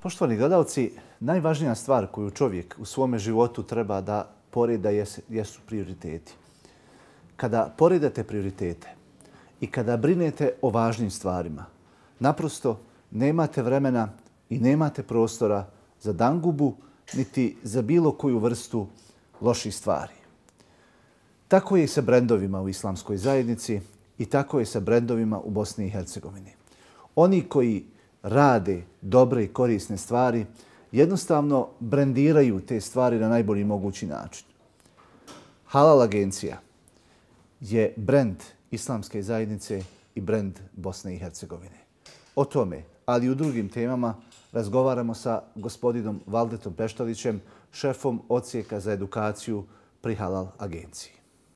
Poštovani gledalci, najvažnija stvar koju čovjek u svome životu treba da poreda jesu prioriteti. Kada poredate prioritete i kada brinete o važnim stvarima, naprosto nemate vremena i nemate prostora za dangubu niti za bilo koju vrstu loših stvari. Tako je i sa brendovima u islamskoj zajednici i tako je sa brendovima u Bosni i Hercegovini. Oni koji rade dobre i korisne stvari jednostavno brendiraju te stvari na najbolji mogući način. Halal agencija je brend islamske zajednice i brend Bosne i Hercegovine. O tome, ali i u drugim temama, razgovaramo sa gospodinom Valdetom Peštalićem, šefom odsjeka za edukaciju pri Halal agenciji.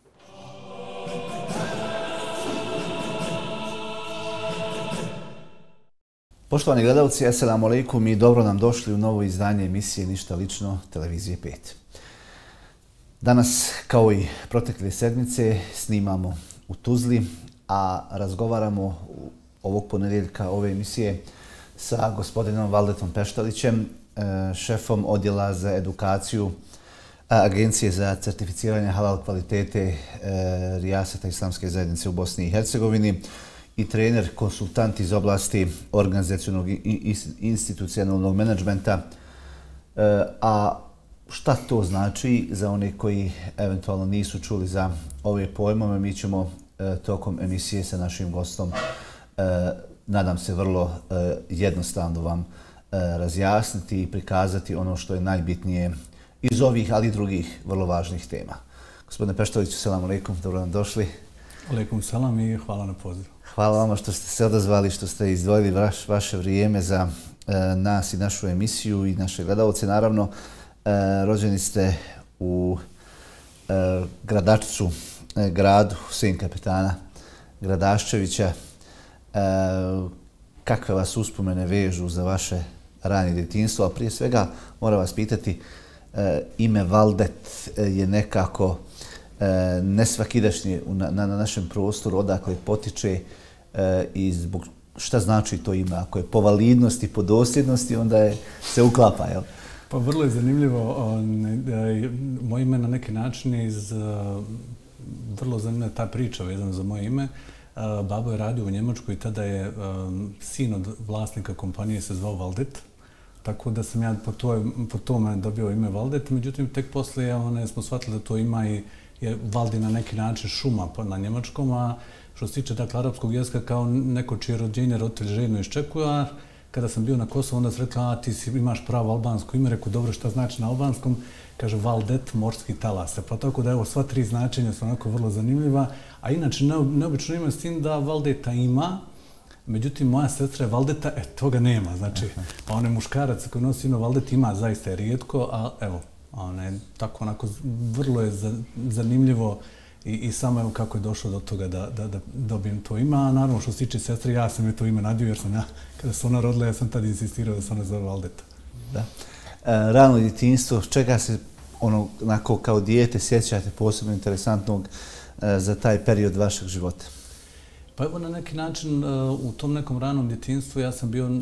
Poštovani gledalci, assalamu alaikum i dobro nam došli u novo izdanje emisije Ništa lično, televizije 5. Danas, kao i protekle sedmice, snimamo u Tuzli, a razgovaramo ovog ponedjeljka ove emisije sa gospodinom Valdetom Peštalićem, šefom odjela za edukaciju Agencije za certificiranje halal kvalitete Rijaseta islamske zajednice u Bosni i Hercegovini i trener, konsultant iz oblasti organizacionog i institucionalnog menadžmenta. A šta to znači za one koji eventualno nisu čuli za ove pojmove? Mi ćemo tokom emisije sa našim gostom, nadam se, vrlo jednostavno vam razjasniti i prikazati ono što je najbitnije iz ovih, ali i drugih vrlo važnih tema. Gospodine Peštaliću, selamu alaikum, dobro nam došli. Alaikum salam i hvala na pozivu. Hvala vama što ste se odazvali, što ste izdvojili vaše vrijeme za nas i našu emisiju i naše gledalce. Naravno, rođeni ste u Gradačcu, gradu sin kapetana Gradaščevića. Kakve vas uspomene vežu za vaše ranje djetinjstvo? A prije svega moram vas pitati, ime Valdet je nekako nesvakidašnje na našem prostoru, odakle potiče i zbog šta znači to ime. Ako je po validnosti, po dosljednosti, onda se uklapa, jel? Pa vrlo je zanimljivo. Moje ime na neki način vrlo zanimljiva ta priča vezana za moje ime. Babo je radio u Njemačkoj i tada je sin od vlasnika kompanije se zvao Valdet. Tako da sam ja po tome dobio ime Valdet. Međutim, tek poslije smo shvatili da to ima i Valdi na neki način šuma na njemačkom, a što se tiče dakle arapskog jezika kao neko čije rođenje roditelj željno iščekuju, a kada sam bio na Kosovu onda sam rekla, a ti imaš pravo albansko ime, rekao dobro šta znači na albanskom, kaže Valdet, morski talas. Pa tako da evo sva tri značenja su onako vrlo zanimljiva, a inače neobično ima s tim da Valdeta ima, međutim moja sestra je Valdeta, toga nema, znači onaj muškarac koji nosi ime Valdet ima zaista je rijetko, a evo, tako onako vrlo je zanimljivo i samo evo kako je došlo do toga da dobijem to ime. A naravno što se tiče sestre, ja sam je to ime nadio jer sam ja, kada se ona rodila, ja sam tad insistirao da se ona zove Valdeta. Da. Rano djetinjstvo, čega se onako kao dijete sjećate posebno interesantnog za taj period vašeg života? Pa evo na neki način u tom nekom ranom djetinjstvu ja sam bio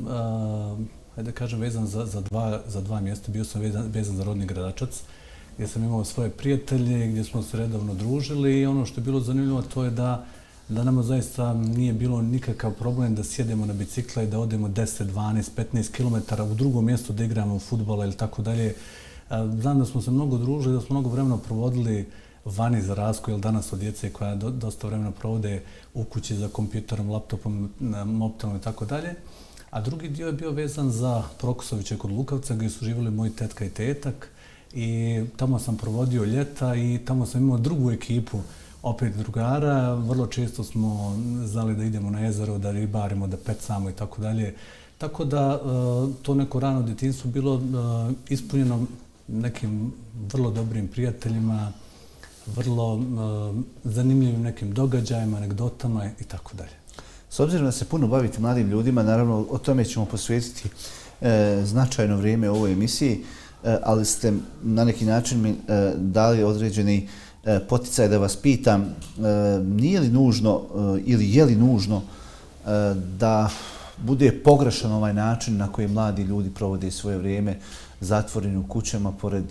da kažem, vezan za dva mjesta. Bio sam vezan za rodni Gradačac, gdje sam imao svoje prijatelje, gdje smo se redovno družili i ono što je bilo zanimljivo to je da nama zaista nije bilo nikakav problem da sjedemo na bicikla i da odemo 10, 12, 15 km u drugom mjestu da igramo fudbala ili tako dalje. Znam da smo se mnogo družili, da smo mnogo vremena provodili vani za razliku, jer danas od djece koja dosta vremena provode u kući za kompjuterom, laptopom, mobitelom i tako dalje. A drugi dio je bio vezan za Prokusoviće kod Lukavca gdje su živjeli moji tetka i tetak i tamo sam provodio ljeta i tamo sam imao drugu ekipu, opet drugara. Vrlo često smo znali da idemo na jezero, da ribarimo, da pecamo i tako dalje. Tako da to neko rano djetinjstvo bilo ispunjeno nekim vrlo dobrim prijateljima, vrlo zanimljivim nekim događajima, anegdotama i tako dalje. S obzirom da se puno bavite mladim ljudima, naravno o tome ćemo posvetiti značajno vrijeme u ovoj emisiji, ali ste na neki način mi dali određeni poticaj da vas pitam, nije li nužno ili je li nužno da bude pogrešan ovaj način na koji mladi ljudi provode svoje vrijeme zatvoreni u kućama pored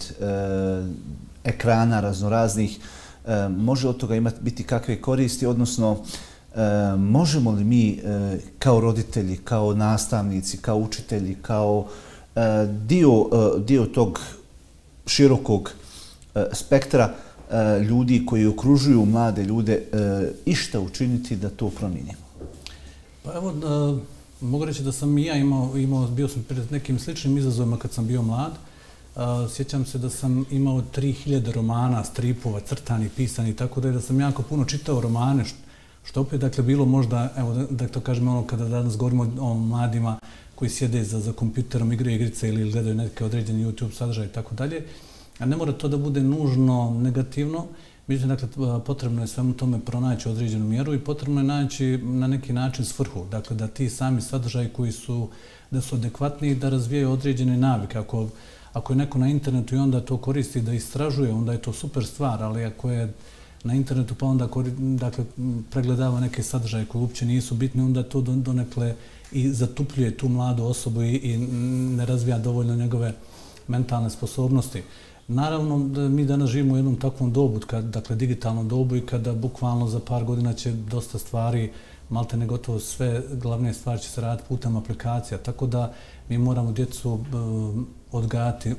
ekrana raznoraznih. Može od toga biti kakve koristi, odnosno možemo li mi kao roditelji, kao nastavnici, kao učitelji, kao dio tog širokog spektra ljudi koji okružuju mlade ljude išta učiniti da to promijenimo? Pa evo, mogu reći da sam i ja bio sam pred nekim sličnim izazovima kad sam bio mlad. Sjećam se da sam imao 3000 romana, stripova, crtani, pisani, tako da sam jako puno čitao romane, što opet dakle bilo možda, evo da to kažem ono kada danas govorimo o mladima koji sjede za kompjuterom, igraju igrice ili gledaju neke određene YouTube sadržaje i tako dalje. A ne mora to da bude nužno negativno. Međutim, dakle, potrebno je svemu tome pronaći određenu mjeru i potrebno je naći na neki način svrhu. Dakle, da ti sami sadržaji koji su adekvatni da razvijaju određene navike. Ako je neko na internetu i onda to koristi da istražuje, onda je to super stvar, ali ako je na internetu pa onda dakle, pregledava neke sadržaje koji uopće nisu bitni, onda to donekle i zatupljuje tu mladu osobu i ne razvija dovoljno njegove mentalne sposobnosti. Naravno, mi danas živimo u jednom takvom dobu, dakle digitalnom dobu i kada bukvalno za par godina će dosta stvari, maltene gotovo sve glavne stvari će se raditi putem aplikacija, tako da mi moramo djecu odgajati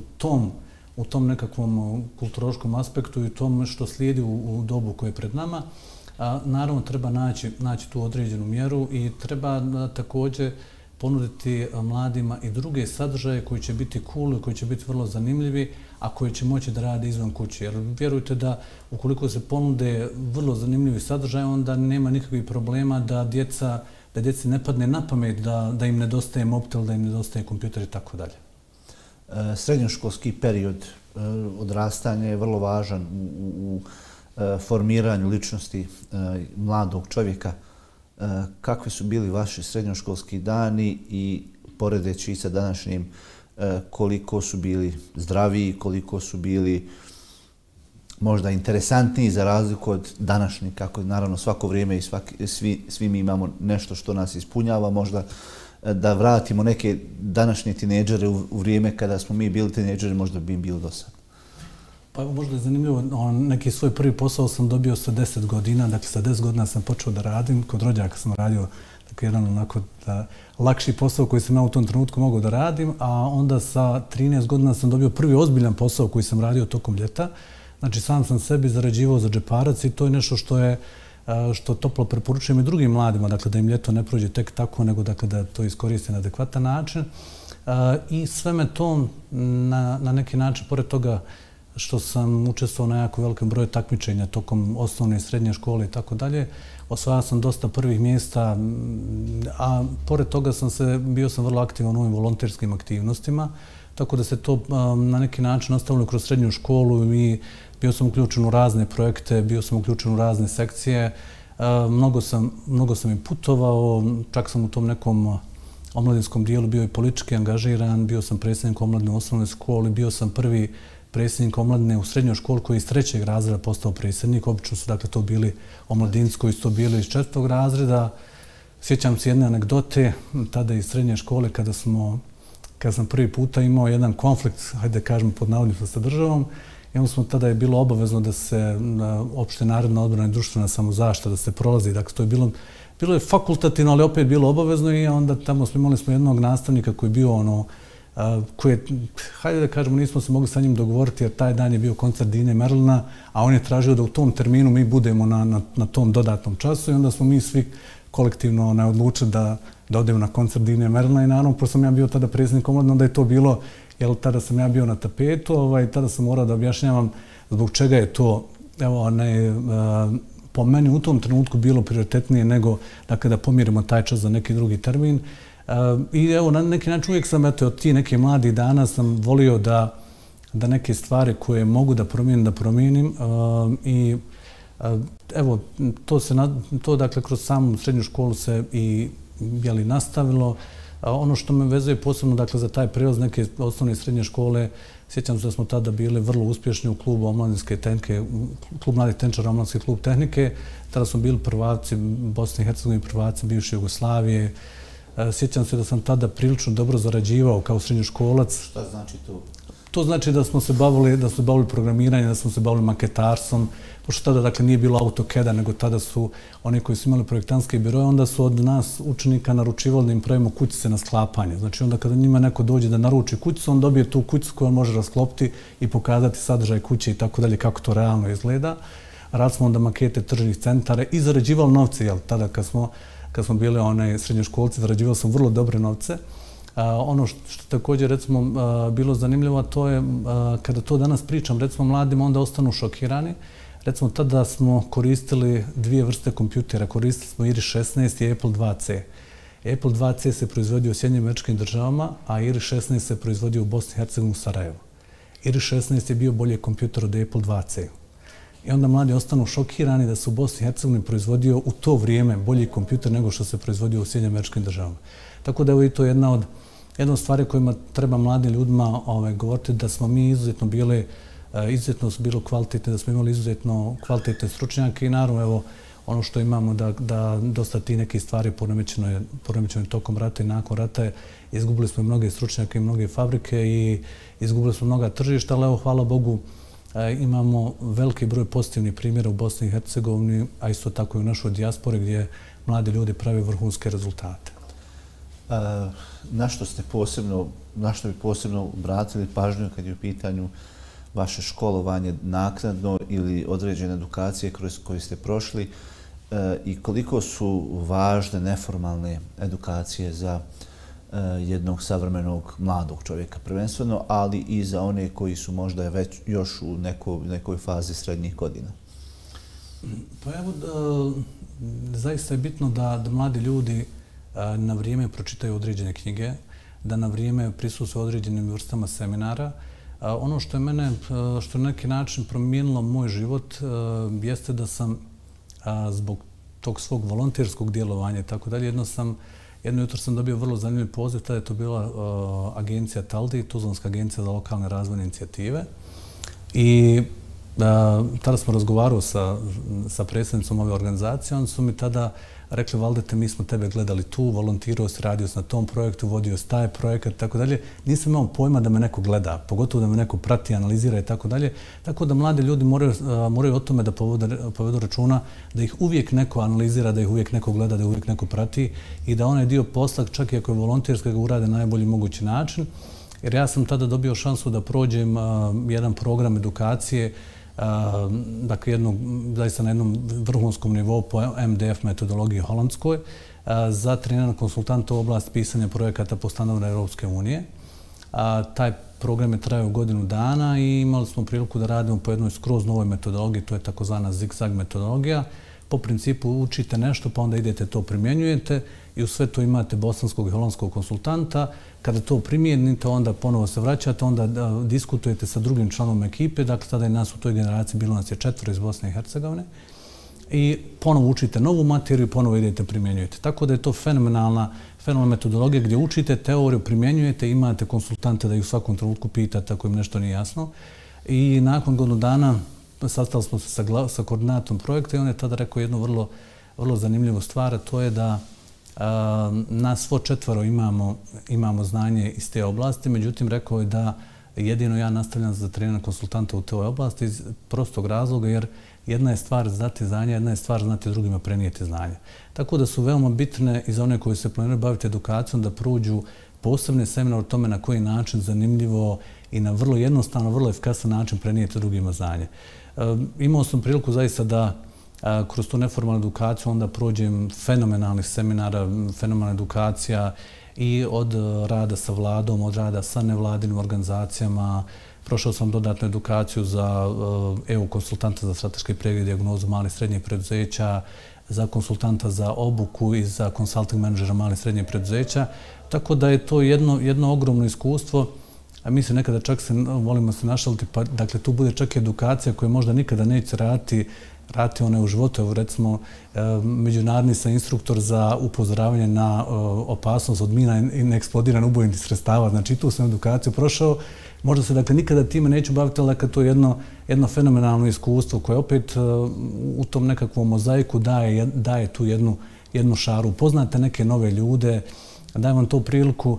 u tom nekakvom kulturološkom aspektu i tom što slijedi u dobu koje je pred nama. Naravno, treba naći tu određenu mjeru i treba također ponuditi mladima i druge sadržaje koji će biti cool, koji će biti vrlo zanimljivi, a koji će moći da rade izvan kuće. Jer vjerujte da ukoliko se ponude vrlo zanimljivi sadržaj, onda nema nikakvih problema da djeci ne padne na pamet da im nedostaje mobitel, da im nedostaje kompjuter i tako dalje. Srednjoškolski period odrastanja je vrlo važan u formiranju ličnosti mladog čovjeka. Kakvi su bili vaši srednjoškolski dani i poredeći sa današnjim, koliko su bili zdraviji, koliko su bili možda interesantniji za razliku od današnjih, kako naravno svako vrijeme i svi mi imamo nešto što nas ispunjava, možda da vratimo neke današnje tinejdžere u vrijeme kada smo mi bili tinejdžeri, možda bi im bilo dosadno. Pa možda je zanimljivo, neki svoj prvi posao sam dobio sa 10 godina, dakle sa 10 godina sam počeo da radim, kod rođaka sam radio jedan onako lakši posao koji sam ja u tom trenutku mogao da radim, a onda sa 13 godina sam dobio prvi ozbiljan posao koji sam radio tokom ljeta. Znači sam sam sebi zarađivao za džeparac i to je nešto što toplo preporučujem i drugim mladima, dakle da im ljeto ne prođe tek tako, nego dakle da to iskoriste na adekvatan način. I sve me to na neki način, pored toga što sam učestvovao na jako velikom broju takmičenja tokom osnovne i srednje škole i tako dalje. Osvajao sam dosta prvih mjesta, a pored toga bio sam vrlo aktivan u ovim volonterskim aktivnostima, tako da se to na neki način nastavilo kroz srednju školu i bio sam uključen u razne projekte, bio sam uključen u razne sekcije, mnogo sam i putovao, čak sam u tom nekom omladinskom dijelu bio i politički angažiran, bio sam predsjednik omladine u osnovnoj školi, bio sam prvi predsjednik omladine u srednjoj školi koji je iz 3. razreda postao predsjednik. Obično su dakle to bili omladinci koji su to bili iz 4. razreda. Sjećam se jedne anegdote, tada iz srednje škole kada sam prvi puta imao jedan konflikt, hajde da kažemo pod navodnicima sa državom, i onda tada je bilo obavezno da se opšte narodna odbrana i društvena samozaštita da se prolazi. Dakle, to je bilo je fakultativno, ali opet bilo obavezno i onda tamo imali smo jednog nastavnika koji je bio koji je, hajde da kažemo, nismo se mogli sa njim dogovoriti jer taj dan je bio koncert Dine Merlina, a on je tražio da u tom terminu mi budemo na tom dodatnom času i onda smo mi svi kolektivno odlučili da odemo na koncert Dine Merlina i naravno, pošto sam ja bio tada predsjednik omladine, onda je to bilo, jer tada sam ja bio na tapetu, tada sam morao da objašnjavam zbog čega je to, po meni u tom trenutku bilo prioritetnije nego da pomirimo taj čas za neki drugi termin. I evo, na neki način uvijek sam, od tih nekih mladih dana sam volio da neke stvari koje mogu da promijenim i evo, to dakle kroz samu srednju školu se i nastavilo. Ono što me vezuje posebno dakle za taj prelaz neke osnovne i srednje škole, sjećam se da smo tada bili vrlo uspješni u klubu omladinske tehnike, klub mladih tenčara, omladinski klub tehnike. Tada smo bili prvaci Bosne i Hercegovine, prvaci bivše Jugoslavije. Sjećam se da sam tada prilično dobro zarađivao kao srednjoškolac. Šta znači to? To znači da smo se bavili programiranjem, da smo se bavili maketarstvom, pošto tada dakle nije bilo AutoCAD-a, nego tada su oni koji su imali projektantske biroje, onda su od nas učenika naručivali da im pravimo kućice na sklapanje. Znači onda kada njima neko dođe da naruči kućicu, on dobije tu kućicu koju on može rasklopiti i pokazati sadržaj kuće i tako dalje, kako to realno izgleda. Radili smo onda makete tržnih centara i zarađivali novce, jel, tada kad smo bili srednjoškolci, zarađivali smo vrlo dobre novce. Ono što također, recimo, bilo zanimljivo, to je kada to danas pričam, recimo, mladima, onda ostanu šokirani. Recimo, tada smo koristili dvije vrste kompjutera. Koristili smo Iris-16 i Apple IIc. Apple IIc se proizvodio u Sjedinjenim Američkim Državama, a Iris-16 se proizvodio u Bosni i Hercegovini u Sarajevu. Iris-16 je bio bolji kompjuter od Apple IIc. I onda mladi ostanu šokirani da se u Bosni i Hercegovini proizvodio u to vrijeme bolji kompjuter nego što se proizvodio u Sjedinjenim Američkim Državama. Tako da je to jedna od stvari kojima treba mladim ljudima govoriti, da smo mi izuzetno su bilo kvalitetni, da smo imali izuzetno kvalitetne stručnjake i naravno evo ono što imamo da dosta ti neke stvari poremećeno tokom rata i nakon rata, izgubili smo mnoge stručnjake i mnoge fabrike i izgubili smo mnoga tržišta, ali evo hvala Bogu imamo veliki broj pozitivnih primjera u Bosni i Hercegovini, a isto tako i u našoj dijaspori gdje mladi ljudi prave vrhunske rezultate. Na što bi posebno obratili pažnju kad je u pitanju vaše školovanje naknadno ili određene edukacije kroz koje ste prošli i koliko su važne neformalne edukacije za jednog savremenog mladog čovjeka prvenstveno, ali i za one koji su možda već još u nekoj fazi srednjih godina? Pa evo, zaista je bitno da mladi ljudi na vrijeme pročitaju određene knjige, da na vrijeme prisustvuju određenim vrstama seminara. Ono što je mene, što na neki način promijenilo moj život, jeste da sam zbog tog svog volonterskog djelovanja i tako dalje, jedno jutro sam dobio vrlo zanimljiv poziv, tada je to bila agencija TALDI, Tuzlanska agencija za lokalne razvojne inicijative. I tada smo razgovarali sa predsjednicom ove organizacije, oni su mi tada rekli, Valdete, mi smo tebe gledali tu, volontirao si, radio si na tom projektu, vodio si taj projekat i tako dalje. Nisam imao pojma da me neko gleda, pogotovo da me neko prati, analizira i tako dalje. Tako da mladi ljudi moraju o tome da povedu računa, da ih uvijek neko analizira, da ih uvijek neko gleda, da ih uvijek neko prati i da onaj dio posla, čak i ako je volonterski, ga urade na najbolji mogući način. Jer ja sam tada dobio šansu da prođem jedan program edukacije, dakle zaista na jednom vrhunskom nivou po MDF metodologiji holandskoj za trenirana konsultanta u oblasti pisanja projekata po standardima Europske unije. Taj program je trajao godinu dana i imali smo priliku da radimo po jednoj skroz novoj metodologiji, to je takozvana zigzag metodologija. Po principu učite nešto pa onda idete to primjenjujete i u sve to imate bosanskog i holandskog konsultanta. Kada to primijenite, onda ponovo se vraćate, onda diskutujete sa drugim članom ekipe. Dakle, tada je nas u toj generaciji bilo nas je 4 iz Bosne i Hercegovine. I ponovo učite novu materiju i ponovo idete primjenjujete. Tako da je to fenomenalna metodologija gdje učite teoriju, primjenjujete, imate konsultante da ih u svakom trenutku pitate ako im nešto nije jasno. I nakon godinu dana sastali smo se sa koordinatom projekta i on je tada rekao jednu vrlo zanimljivu stvar, a to je da nas svo 4 imamo znanje iz te oblasti, međutim rekao je da jedino ja nastavljam za treniranje konsultanta u toj oblasti iz prostog razloga jer jedna je stvar znati znanje, jedna je stvar znati drugima prenijeti znanje. Tako da su veoma bitne i za one koji se planiraju baviti edukacijom da prođu posebne seminare o tome na koji način zanimljivo i na vrlo jednostavno, vrlo efikasan način prenijeti drugima znanje. Imao sam priliku zaista da kroz tu neformalnu edukaciju onda prođem fenomenalnih seminara, fenomenalna edukacija i od rada sa vladom, od rada sa nevladinim organizacijama. Prošao sam dodatnu edukaciju za EU konsultanta za strateški pregled i dijagnozu malih i srednjih preduzeća, za konsultanta za obuku i za consulting menadžera malih i srednjih preduzeća. Tako da je to jedno ogromno iskustvo. A mi se nekada čak volimo se našaliti, pa dakle tu bude čak edukacija koja možda nikada neće raditi u životu. Evo recimo međunarodni sam instruktor za upozoravanje na opasnost od mina i neeksplodiranih ubojnih sredstava. Znači tu sam edukaciju prošao. Možda se dakle nikada time neću baviti, ali dakle to je jedno fenomenalno iskustvo koje opet u tom nekakvom mozaiku daje tu jednu šaru. Upoznate neke nove ljude, daje vam to priliku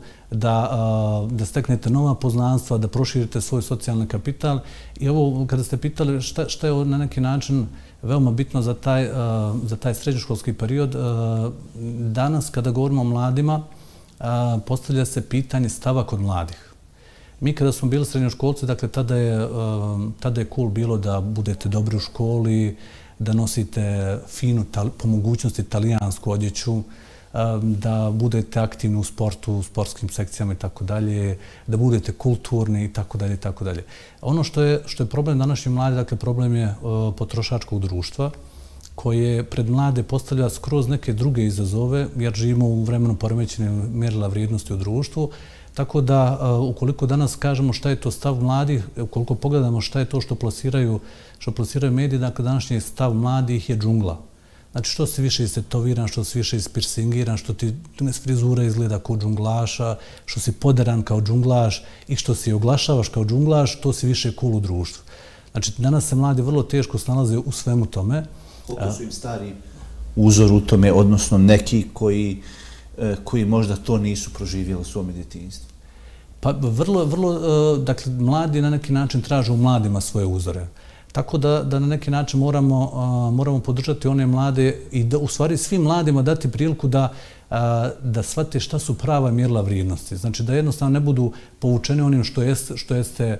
da steknete nova poznanstva, da proširite svoj socijalni kapital. I ovo, kada ste pitali šta je na neki način veoma bitno za taj srednjoškolski period, danas kada govorimo o mladima, postavlja se pitanje stava kod mladih. Mi kada smo bili srednjoškolci, dakle, tada je cool bilo da budete dobri u školi, da nosite finu, po mogućnosti italijansku odjeću, da budete aktivni u sportu, u sportskim sekcijama i tako dalje, da budete kulturni i tako dalje i tako dalje. Ono što je problem današnjih mladih, dakle, problem je potrošačkog društva, koje pred mlade postavlja skroz neke druge izazove, jer živimo u vremenu poremećenih mjerila vrijednosti u društvu. Tako da, ukoliko danas kažemo šta je to stav mladih, ukoliko pogledamo šta je to što plasiraju mediji, dakle, današnji stav mladih je džungla. Znači, što si više istetoviran, što si više ispirsingiran, što ti frizura izgleda kao džunglaša, što si poderan kao džunglaš i što si oglašavaš kao džunglaš, to si više cool u društvu. Znači, danas se mladi vrlo teško snalaze u svemu tome. Koliko su im stari uzor u tome, odnosno neki koji možda to nisu proživjeli u svom djetinjstvu? Pa vrlo, dakle, mladi na neki način traže u mladima svoje uzore. Tako da na neki način moramo podržati one mlade i da u stvari svim mladima dati priliku da shvate šta su prava mjerila vrijednosti. Znači da jednostavno ne budu povučeni onim što jeste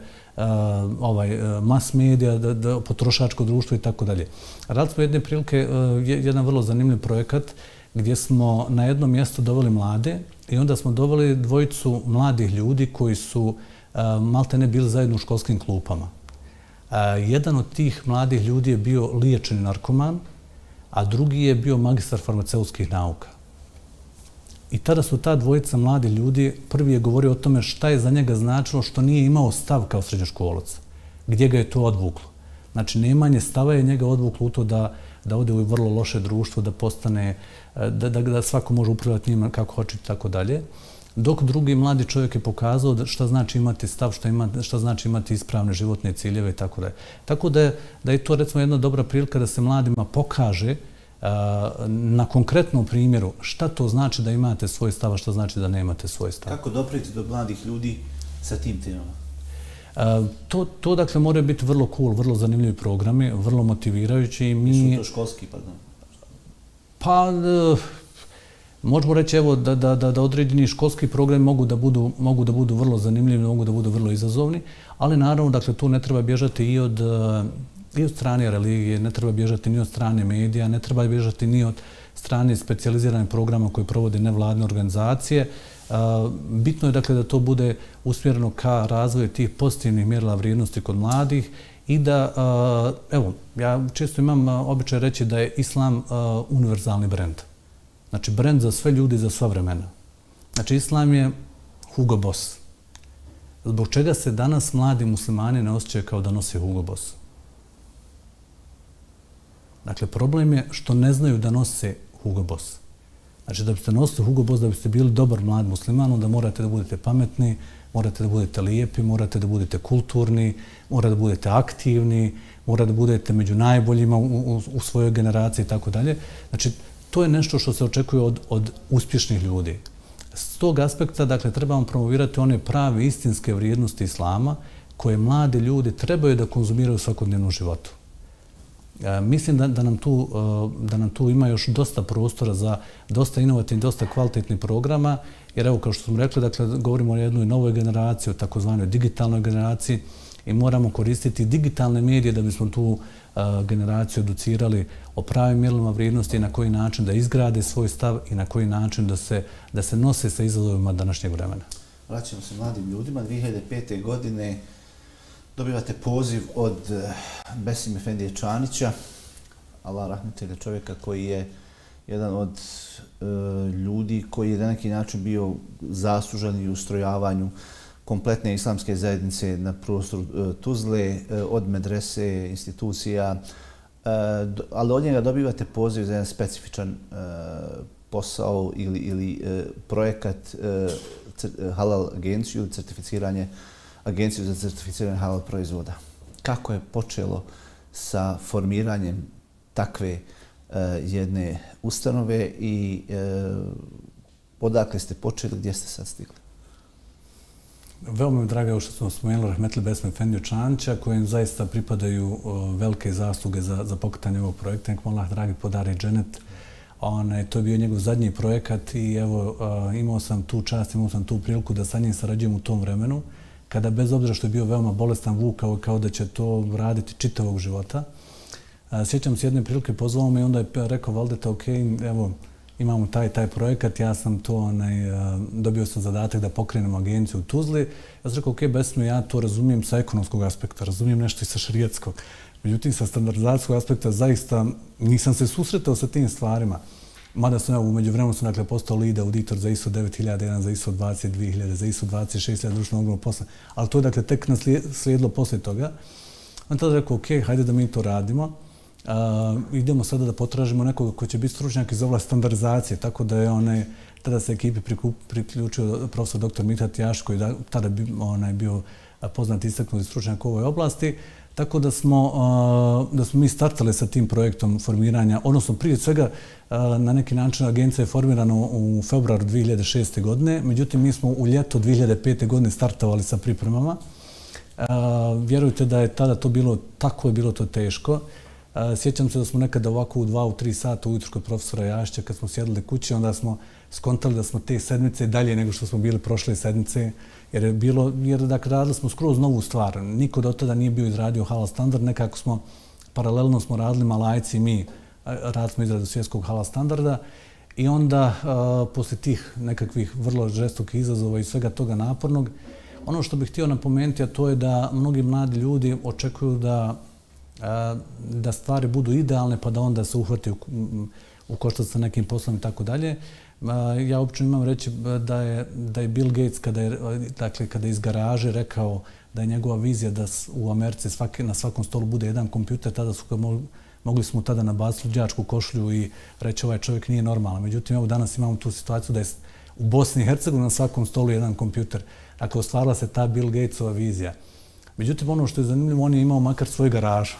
mas medija, potrošačko društvo i tako dalje. Radili smo jedne prilike, jedan vrlo zanimljiv projekat gdje smo na jedno mjesto doveli mlade i onda smo doveli dvojicu mladih ljudi koji su maltene bili zajedno u školskim klupama. Jedan od tih mladih ljudi je bio liječeni narkoman, a drugi je bio magistar farmaceutskih nauka. I tada su ta dvojica mladi ljudi, prvi je govorio o tome šta je za njega značilo što nije imao stav kao srednjoškolac, gdje ga je to odvuklo. Znači, nemanje stava je njega odvuklo u to da ode u vrlo loše društvo, da postane, da svako može upravljati njima kako hoće i tako dalje. Dok drugi mladi čovjek je pokazao šta znači imati stav, šta znači imati ispravne životne ciljeve i tako dalje. Tako da je to, recimo, jedna dobra prilika da se mladima pokaže na konkretnom primjeru šta to znači da imate svoj stav, a šta znači da nemate svoj stav. Kako dopreti do mladih ljudi sa tim temama? To, dakle, moraju biti vrlo cool, vrlo zanimljivi programi, vrlo motivirajući. Su to školski, pardon? Pa, možemo reći, evo, da određeni školski programi mogu da budu vrlo zanimljivi, mogu da budu vrlo izazovni, ali naravno, dakle, tu ne treba bježati i od strane religije, ne treba bježati ni od strane medija, ne treba bježati ni od strane specijaliziranih programa koje provode nevladine organizacije. Bitno je, dakle, da to bude usmjereno ka razvoju tih pozitivnih mjerila vrijednosti kod mladih i da, evo, ja često imam običaj reći da je islam univerzalni brend. Znači, brend za sve ljudi, za sva vremena. Znači, islam je Hugo Boss. Zbog čega se danas mladi muslimani ne osjećaju kao da nose Hugo Boss? Dakle, problem je što ne znaju da nose Hugo Boss. Znači, da biste nosili Hugo Boss, da biste bili dobar mlad musliman, onda morate da budete pametni, morate da budete lijepi, morate da budete kulturni, morate da budete aktivni, morate da budete među najboljima u svojoj generaciji i tako dalje. Znači, to je nešto što se očekuje od uspješnih ljudi. S tog aspekta, dakle, trebamo promovirati one prave istinske vrijednosti islama koje mladi ljudi trebaju da konzumiraju u svakodnevnom životu. Mislim da nam tu ima još dosta prostora za dosta inovativnih, dosta kvalitetnih programa, jer evo, kao što smo rekli, dakle, govorimo o jednoj novoj generaciji, o takozvanoj digitalnoj generaciji i moramo koristiti digitalne medije da bismo tu generaciju educirali o pravim mjerilima vrijednosti i na koji način da izgrade svoj stav i na koji način da se nose sa izazovima današnjeg vremena. Vraćamo se mladim ljudima. 2005. godine dobivate poziv od Besim Efendije Čanića, Allah rahmetelje, čovjeka koji je jedan od ljudi koji je na neki način bio zaslužan i u ustrojavanju kompletne islamske zajednice na prostoru Tuzle, od medrese, institucija, ali od njega dobivate poziv za jedan specifičan posao ili projekat halal agenciju ili certificiranje Agenciju za certificiranje halal proizvoda. Kako je počelo sa formiranjem takve jedne ustanove i odakle ste počeli, gdje ste sad stigli? Veoma mi drago što smo spomenuli rahmetli Besme Efendiju Čanća, kojem zaista pripadaju velike zasluge za pokretanje ovog projekta. Nek mu Allah dragi podari dženet. To je bio njegov zadnji projekat i evo, imao sam tu čast, imao sam tu priliku da sa njim sarađujem u tom vremenu, kada bez obzira što je bio veoma bolestan, vukao kao da će to raditi čitavog života. Sjećam se jedne prilike, pozvao me i onda je rekao Valdeta, ok, evo, imamo taj projekat, ja sam to, dobio sam zadatak da pokrenem agenciju u Tuzli. Ja sam rekao, ok, Besme, ja to razumijem sa ekonomskog aspekta, razumijem nešto i sa šerijatskog. Međutim, sa standardizacijskog aspekta zaista nisam se susretao sa tim stvarima. Mada sam, evo, umeđu vremenu sam postao lead auditor za ISO 9001, za ISO 22000, za ISO 26000 društvenog ogromnog posla. Ali to je, dakle, tek slijedilo poslije toga. On tada rekao, ok, hajde da mi to radimo. Idemo sada da potražimo nekoga ko će biti stručnjak iz oblasti standardizacije, tako da je tada se ekipi priključio profesor dr. Mithat Jaš, koji je tada bio poznat istaknuti stručnjak u ovoj oblasti, tako da smo mi startali sa tim projektom formiranja, odnosno prije svega na neki način agencija je formirana u februaru 2006. godine, međutim mi smo u ljeto 2005. godine startovali sa pripremama. Vjerujte da je tada to bilo, tako je bilo to teško. Sjećam se da smo nekada ovako u 2, u 3 sata ujutro kod profesora Jašća, kad smo sjedili kući, onda smo skontali da smo te sedmice dalje nego što smo bili prošle sedmice, jer dakle, radili smo skroz novu stvar. Niko do tada nije bio izradio halal standard, nekako smo, paralelno smo radili Malajci i mi, radili smo izradu svjetskog halal standarda i onda, poslije tih nekakvih vrlo žestokih izazova i svega toga napornog, ono što bih htio napomenuti, a to je da mnogi mladi ljudi očekuju da stvari budu idealne pa da onda se uhvati u koštac sa nekim poslom i tako dalje. Ja uopće imam reći da je Bill Gates kada je iz garaže rekao da je njegova vizija da u Americi na svakom stolu bude jedan kompjuter, tada su mogli smo tada nabaciti đačku košulju i reći ovaj čovjek nije normalan. Međutim, evo danas imamo tu situaciju da je u Bosni i Hercegovini na svakom stolu jedan kompjuter. Dakle, ostvarila se ta Bill Gatesova vizija. Međutim, ono što je zanimljivo, on je imao makar svoju garažu.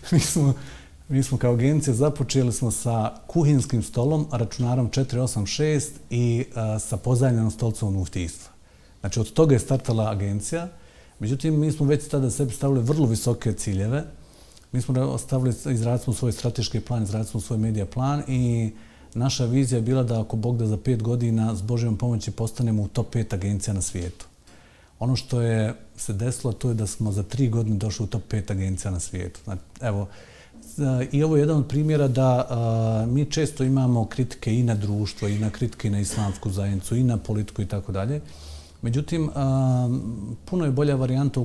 Mi smo kao agencija započeli smo sa kuhinskim stolom, računarom 486 i sa pozajmljenom stolicom muftijstva. Znači, od toga je startala agencija. Međutim, mi smo već tada sebi stavili vrlo visoke ciljeve. Mi smo izradili smo svoj strateški plan, izradili smo svoj medija plan i naša vizija je bila da ako Bog da za 5 godina s Božjom pomoći postanemo u top 5 agencija na svijetu. Ono što je se desilo, to je da smo za 3 godine došli u top 5 agencija na svijetu. Evo, i ovo je jedan od primjera da mi često imamo kritike i na društvo, i na kritike i na islamsku zajednicu, i na politiku i tako dalje. Međutim, puno je bolja varijanta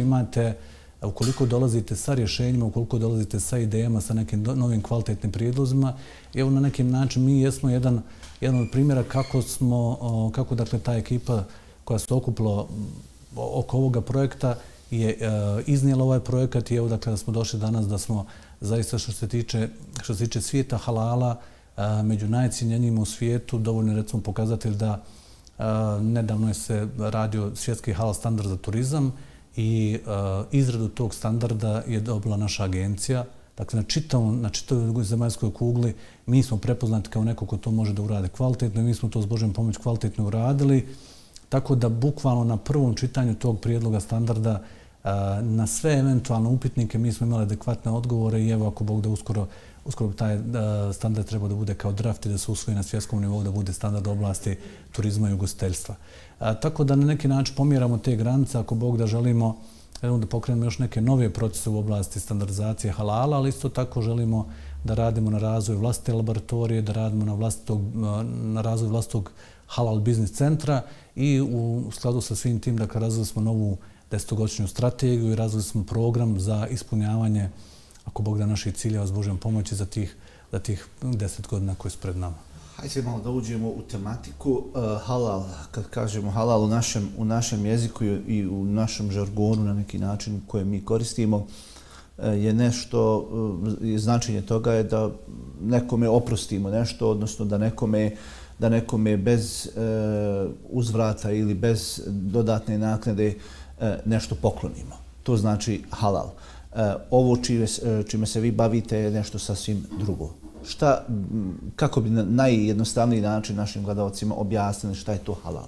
ukoliko dolazite sa rješenjima, ukoliko dolazite sa idejama, sa nekim novim kvalitetnim prijedlozima. I evo na nekim način mi jesmo jedan od primjera kako dakle ta ekipa koja se okupila oko ovoga projekta je iznijela ovaj projekat i evo dakle da smo došli danas da smo zaista što se tiče svijeta halala među najcijenjenijima u svijetu, dovoljno je recimo pokazatelj da nedavno je se radio svjetski halal standard za turizam i izradu tog standarda je dobila naša agencija. Dakle, na čitavoj zemaljskoj kugli mi smo prepoznati kao neko ko to može da urade kvalitetno i mi smo to s Božjom pomoć kvalitetno uradili. Tako da bukvalno na prvom čitanju tog prijedloga standarda na sve eventualne upitnike mi smo imali adekvatne odgovore i evo ako Bog da uskoro taj standard treba da bude kao draft i da se usvoji na svjetskom nivou da bude standard oblasti turizma i ugostiteljstva. Tako da na neki način pomjeramo te granice ako Bog da želimo da pokrenemo još neke nove procese u oblasti standardizacije halala, ali isto tako želimo da radimo na razvoju vlastite laboratorije, da radimo na razvoju vlastitog halal biznis centra i u skladu sa svim tim da razvili smo novu 10-godišnju strategiju i razvili smo program za ispunjavanje, ako Bog da, naših ciljeva s Božjom pomoći za tih 10 godina koje su pred nama. Hajde malo da uđemo u tematiku. Halal, kad kažemo halal u našem jeziku i u našem žargonu na neki način koje mi koristimo, je nešto, značenje toga je da nekome oprostimo nešto, odnosno da nekome bez uzvrata ili bez dodatne naknade nešto poklonimo. To znači halal. Ovo čime se vi bavite je nešto sasvim drugo. kako bi na najjednostavniji način našim gledalcima objasnili šta je to halal?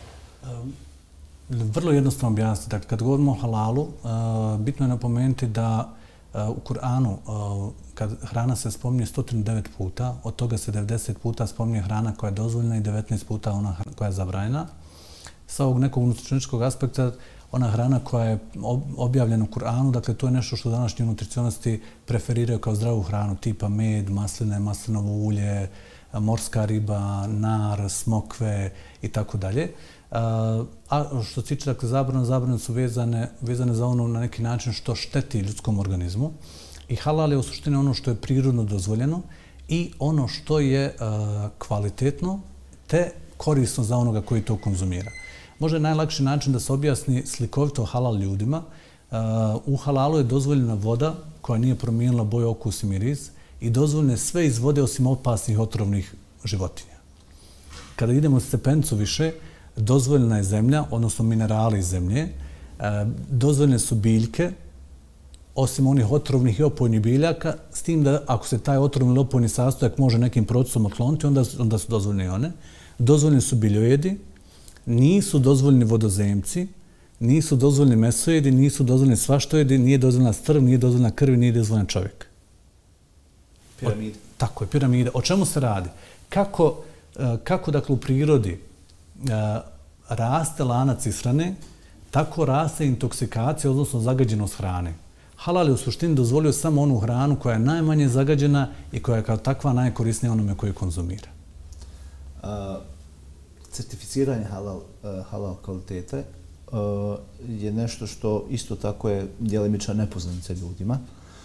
Vrlo jednostavno objasniti. Dakle, kad govorimo o halalu, bitno je napomenuti da u Kur'anu, kad hrana se spominje 109 puta, od toga se 90 puta spominje hrana koja je dozvoljena i 19 puta ona koja je zabranjena. Sa ovog nekog nutricioničkog aspekta, ona hrana koja je objavljena u Kur'anu, dakle to je nešto što današnji nutricionisti preferiraju kao zdravu hranu, tipa med, masline, maslinovo ulje, morska riba, nar, smokve i tako dalje. A što se tiče dakle, zabrane su vezane za ono na neki način što šteti ljudskom organizmu. I halal je u suštini ono što je prirodno dozvoljeno i ono što je kvalitetno te korisno za onoga koji to konzumira. Možda je najlakši način da se objasni slikovito halal ljudima. U halalu je dozvoljena voda koja nije promijenila boju, okus i miris i dozvoljene sve iz vode osim opasnih otrovnih životinja. Kada idemo stepenicu više, dozvoljena je zemlja, odnosno minerali iz zemlje, dozvoljene su biljke, osim onih otrovnih i opojnih biljaka, s tim da ako se taj otrovni ili opojni sastojak može nekim procesom otkloniti, onda su dozvoljene i one. Dozvoljeni su biljojedi, nisu dozvoljeni vodozemci, nisu dozvoljeni mesojedi, nisu dozvoljeni svaštojedi, nije dozvoljena strv, nije dozvoljena krv, nije dozvoljen čovjek. Piramida. Tako je, piramida. O čemu se radi? Kako dakle u prirodi raste lanac ishrane, tako raste intoksikacija, odnosno zagađenost hrane. Halal je u suštini dozvolio samo onu hranu koja je najmanje zagađena i koja je kao takva najkorisnija onome koji konzumira. Certificiranje halal kvalitete je nešto što isto tako je djelimična nepoznanica ljudima.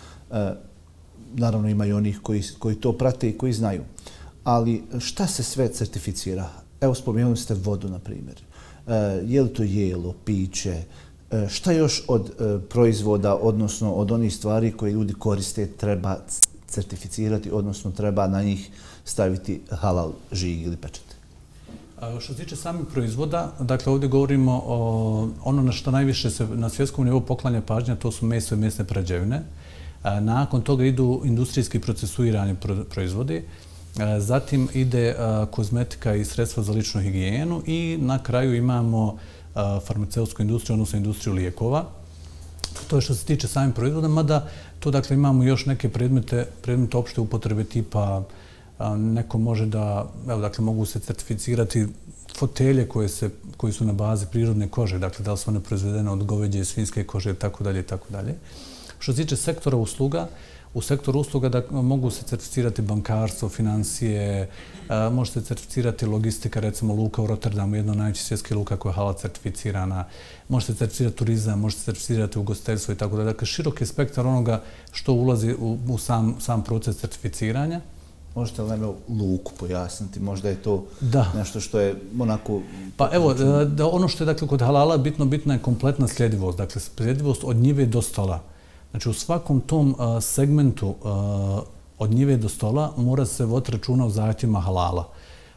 Naravno ima i onih koji to prate i koji znaju. Ali šta se sve certificira? Evo spomenuli ste vodu, na primjer. Je li to jelo, piće? Šta još od proizvoda, odnosno od onih stvari koje ljudi koriste, treba certificirati, odnosno treba na njih staviti halal žig ili pečat? Što se tiče samih proizvoda, dakle ovdje govorimo o ono na što najviše se na svjetskom nivou poklanja pažnja, to su meso i mesne prerađevine. Nakon toga idu industrijski procesuirani proizvodi, zatim ide kozmetika i sredstva za ličnu higijenu i na kraju imamo farmaceutsku industriju, odnosno industriju lijekova. To je što se tiče samih proizvoda, mada tu dakle imamo još neke predmete opšte upotrebe tipa neko može da, evo dakle mogu se certificirati fotelje koje su na bazi prirodne kože, dakle da li su one proizvedene od goveđe i svinjske kože i tako dalje i tako dalje. Što se tiče sektora usluga, u sektoru usluga mogu se certificirati bankarstvo, financije, može se certificirati logistika, recimo luka u Rotterdamu, jedna od najvećih svjetskih luka koja je halal certificirana, može se certificirati turizam, može se certificirati ugostiteljstvo i tako dalje. Dakle, širok je spektar onoga što ulazi u sam proces certificiranja. Možete li nam luku pojasniti? Možda je to nešto što je onako... Pa evo, ono što je dakle kod halala bitna je kompletna sljedivost. Dakle, sljedivost od njive do stola. Znači, u svakom tom segmentu od njive do stola mora se voditi računa o zahtjevima halala.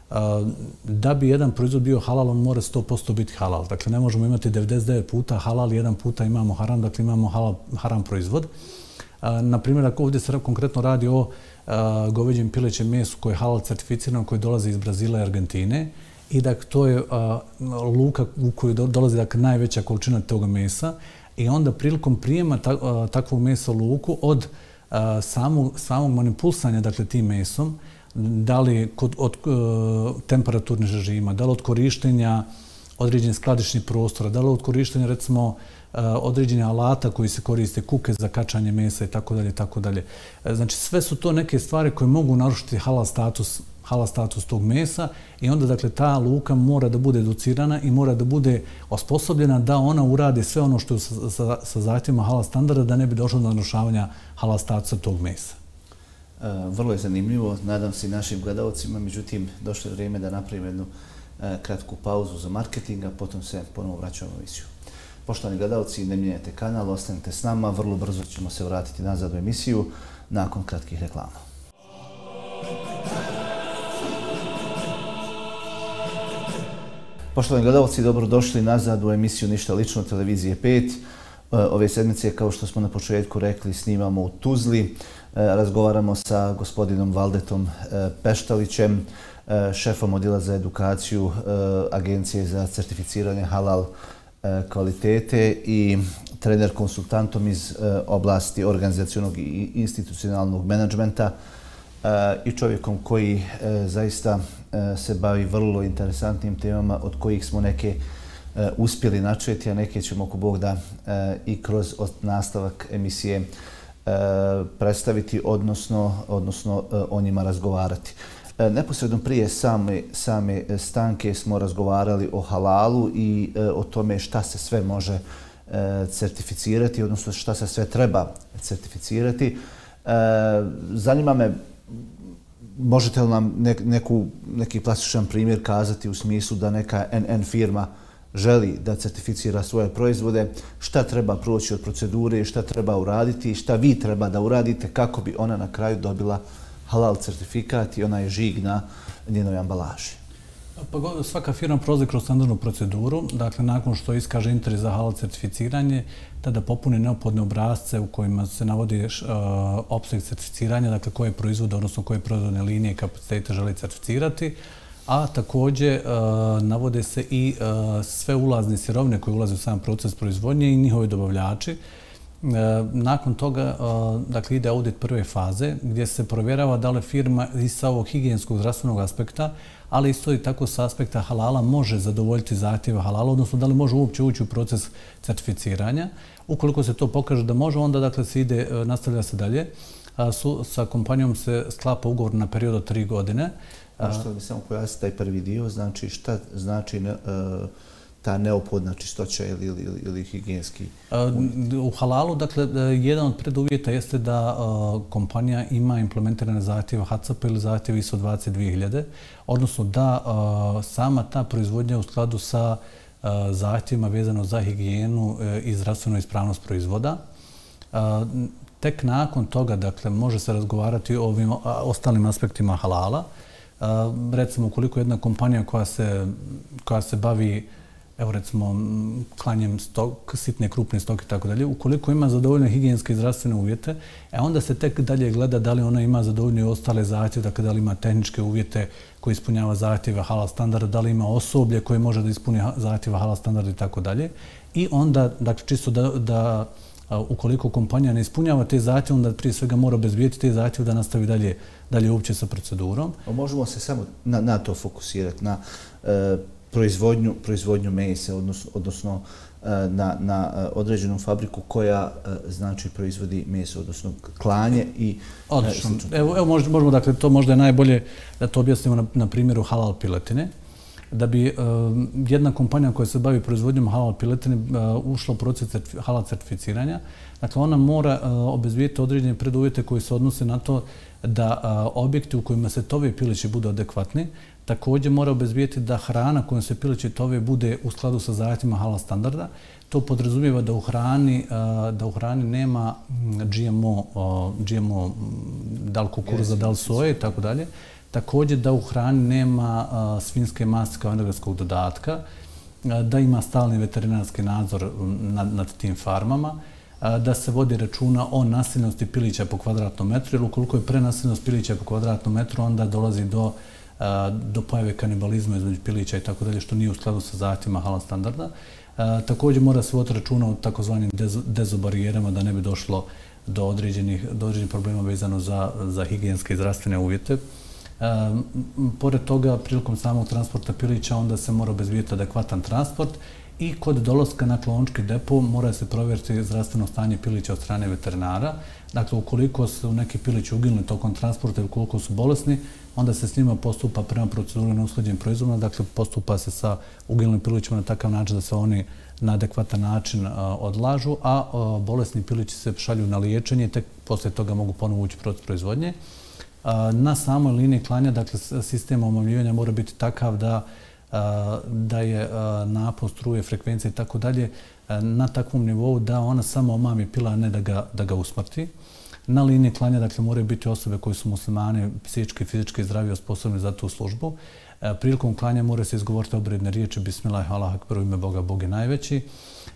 Da bi jedan proizvod bio halal, on mora 100% biti halal. Dakle, ne možemo imati 99 puta halal, jedan puta imamo haram, dakle imamo haram proizvod. Naprimjer, ako ovdje se konkretno radi o goveđem pilećem mesu koje je halal certificirano, koje dolazi iz Brazila i Argentine i dakle to je luka u kojoj dolazi dakle, najveća količina toga mesa i onda prilikom prijema takvog mesa u luku od samog manipulsanja dakle, tim mesom, da li od temperaturnih režima, da li od korištenja određenih skladišnih prostora, da li od korištenja recimo određenih alata koji se koriste, kuke za kačanje mesa i tako dalje, tako dalje. Znači sve su to neke stvari koje mogu narušiti halal status tog mesa i onda dakle ta luka mora da bude educirana i mora da bude osposobljena da ona uradi sve ono što je sa zahtjevima halal standarda da ne bi došlo do narušavanja halal statusa tog mesa. Vrlo je zanimljivo, nadam se i našim gledalcima, međutim došlo je vrijeme da napravimo jednu kratku pauzu za marketing, a potom se ponovo vraćamo u emisiju. Poštovani gledalci, ne mijenjajte kanal, ostanite s nama, vrlo brzo ćemo se vratiti nazad u emisiju nakon kratkih reklama. Poštovani gledalci, dobrodošli nazad u emisiju Ništa lično, televizije 5. Ove sedmice, kao što smo na početku rekli, snimamo u Tuzli. Razgovaramo sa gospodinom Valdetom Peštalićem, šefom odjela za edukaciju Agencije za certificiranje halal kvalitete i trener konsultantom iz oblasti organizacionog i institucionalnog menadžmenta i čovjekom koji zaista se bavi vrlo interesantnim temama od kojih smo neke uspjeli načeti, a neke ćemo, ako Bog da, i kroz nastavak emisije predstaviti, odnosno o njima razgovarati. Neposredno prije same stanke smo razgovarali o halalu i o tome šta se sve može certificirati, odnosno šta se sve treba certificirati. Zanima me, možete li nam neki plastičan primjer kazati u smislu da neka NN firma želi da certificira svoje proizvode, šta treba proći od procedure, šta treba uraditi i šta vi treba da uradite kako bi ona na kraju dobila halal certifikat i onaj žig na njenoj ambalaži? Pa svaka firma prolazi kroz standardnu proceduru. Dakle, nakon što iskaže interes za halal certificiranje, tada popuni neophodne obrasce u kojima se navodi opseg certificiranja, dakle koje proizvode, odnosno koje proizvodne linije i kapacitete želi certificirati, a također navode se i sve ulazne sirovine koje ulaze u sam proces proizvodnje i njihovi dobavljači. Nakon toga dakle, ide audit prve faze gdje se provjerava da li firma iz sa ovog higijenskog zdravstvenog aspekta, ali isto i tako s aspekta halala može zadovoljiti zahtjeve halala, odnosno da li može uopće ući u proces certificiranja. Ukoliko se to pokaže da može, onda dakle, nastavlja se dalje. Sa kompanijom se sklapa ugovor na period od 3 godine. Što bi samo pojasniti taj prvi dio, znači šta znači ta neophodna čistoća ili higijenski? U halalu, dakle, jedan od preduvjeta jeste da kompanija ima implementirane zahtjeve HACCP ili zahtjeve ISO 22000, odnosno da sama ta proizvodnja u skladu sa zahtjevima vezano za higijenu i zdravstvenu ispravnost proizvoda. Tek nakon toga, dakle, može se razgovarati o ovim ostalim aspektima halala. Recimo, ukoliko jedna kompanija koja se bavi, evo recimo, klanjem sitne, krupne stoke i tako dalje, ukoliko ima zadovoljne higijenske i zdravstvene uvjete, onda se tek dalje gleda da li ona ima zadovoljne ostale zahtjeve, dakle da li ima tehničke uvjete koji ispunjava zahtjeve halal standarda, da li ima osoblje koje može da ispuni zahtjeve halal standarda i tako dalje. I onda, dakle, čisto da ukoliko kompanija ne ispunjava te zahtjeve, onda prije svega mora obezbijeti te zahtjeve da nastavi dalje uopće sa procedurom. Možemo se samo na to fokusirati, na proizvodnju mesa, odnosno na određenu fabriku koja znači proizvodi meso, odnosno klanje i... Odlično. Evo možemo, dakle, to možda je najbolje da to objasnimo na primjeru halal piletine. Da bi jedna kompanija koja se bavi proizvodnjom halal piletine ušla u proces halal certificiranja, dakle ona mora obezbijeti određene preduvjete koji se odnose na to da objekti u kojima se tove pileći budu adekvatni. Također mora obezbijeti da hrana kojom se pileći tove bude u skladu sa zahtjevima halal standarda. To podrazumijeva da u hrani nema GMO, da li kukuruza, da li soje i tako dalje. Također da u hrani nema svinjske masti kao energetskog dodatka, da ima stalni veterinarski nadzor nad tim farmama, da se vodi računa o naseljenosti pilića po kvadratnom metru, jer ukoliko je prenaseljenost pilića po kvadratnom metru, onda dolazi do pojave kanibalizma između pilića i tako dalje, što nije u skladu sa zahtjevima halal standarda. Također mora se voditi računa o takozvanim dezobarijerama da ne bi došlo do određenih problema vezano za higijenske i zdravstvene uvjete. Pored toga, prilikom samog transporta pilića onda se mora obezbijeti adekvatan transport i kod dolaska na klaonički depo mora se provjeriti zdravstveno stanje pilića od strane veterinara. Dakle, ukoliko su neki pilići uginuli tokom transporta i ukoliko su bolesni, onda se s njima postupa prema proceduri neusklađenim proizvodima. Dakle, postupa se sa uginulim pilićima na takav način da se oni na adekvatan način odlažu, a bolesni pilići se šalju na liječenje i tek poslije toga mogu ponovo ući u proces proizvodnje. Na samoj liniji klanja, dakle, sistem omamljivanja mora biti takav da je napon struje, frekvencija i tako dalje na takvom nivou da ona samo omami pila, a ne da ga usmrti. Na liniji klanja, dakle, moraju biti osobe koji su muslimani, psihički i fizički zdravi, osposobni za tu službu. Prilikom klanja mora se izgovoriti obredne riječi Bismillah, Allah akbar, u ime Boga, Bog je najveći.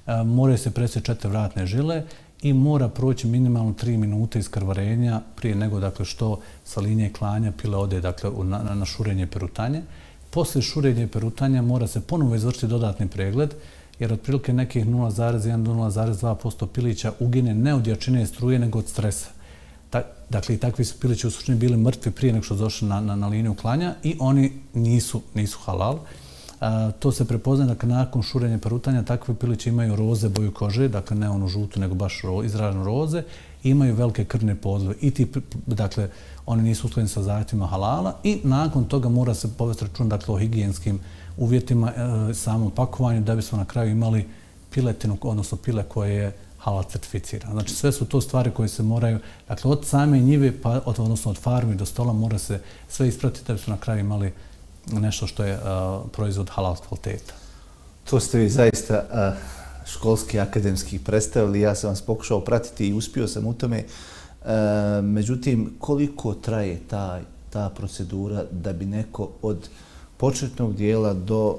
moraju se presjeći 4 vratne žile i mora proći minimalno 3 minute iskrvarenja prije nego dakle, što sa linije klanja pile ode dakle, na šurenje perutanje. Poslije šurenja i perutanja mora se ponovo izvršiti dodatni pregled, jer otprilike nekih 0,1 do 0,2% pilića ugine ne od jačine struje, nego od stresa. Dakle, i takvi su pilići u suštini bili mrtvi prije nego što su došli na liniju klanja i oni nisu halal. To se prepoznaje, dakle, nakon šurenja perutanja takvi pilići imaju roze boju kože, dakle, ne onu žutu, nego baš izražene roze, imaju velike krvne podlove i ti, dakle, oni nisu usklađeni sa zahtjevima halala i nakon toga mora se povesti račun, dakle, o higijenskim uvjetima, samom pakovanju, da bismo na kraju imali piletinu, odnosno pile koje je halal certificirano. Znači, sve su to stvari koje se moraju, dakle, od same njive, odnosno od farmi do stola, mora se sve ispratiti da bismo na kraju imali nešto što je proizvod halal kvaliteta. To ste vi zaista školski, akademski predstavili. Ja sam vas pokušao pratiti i uspio sam u tome. Međutim, koliko traje ta procedura da bi neko od početnog dijela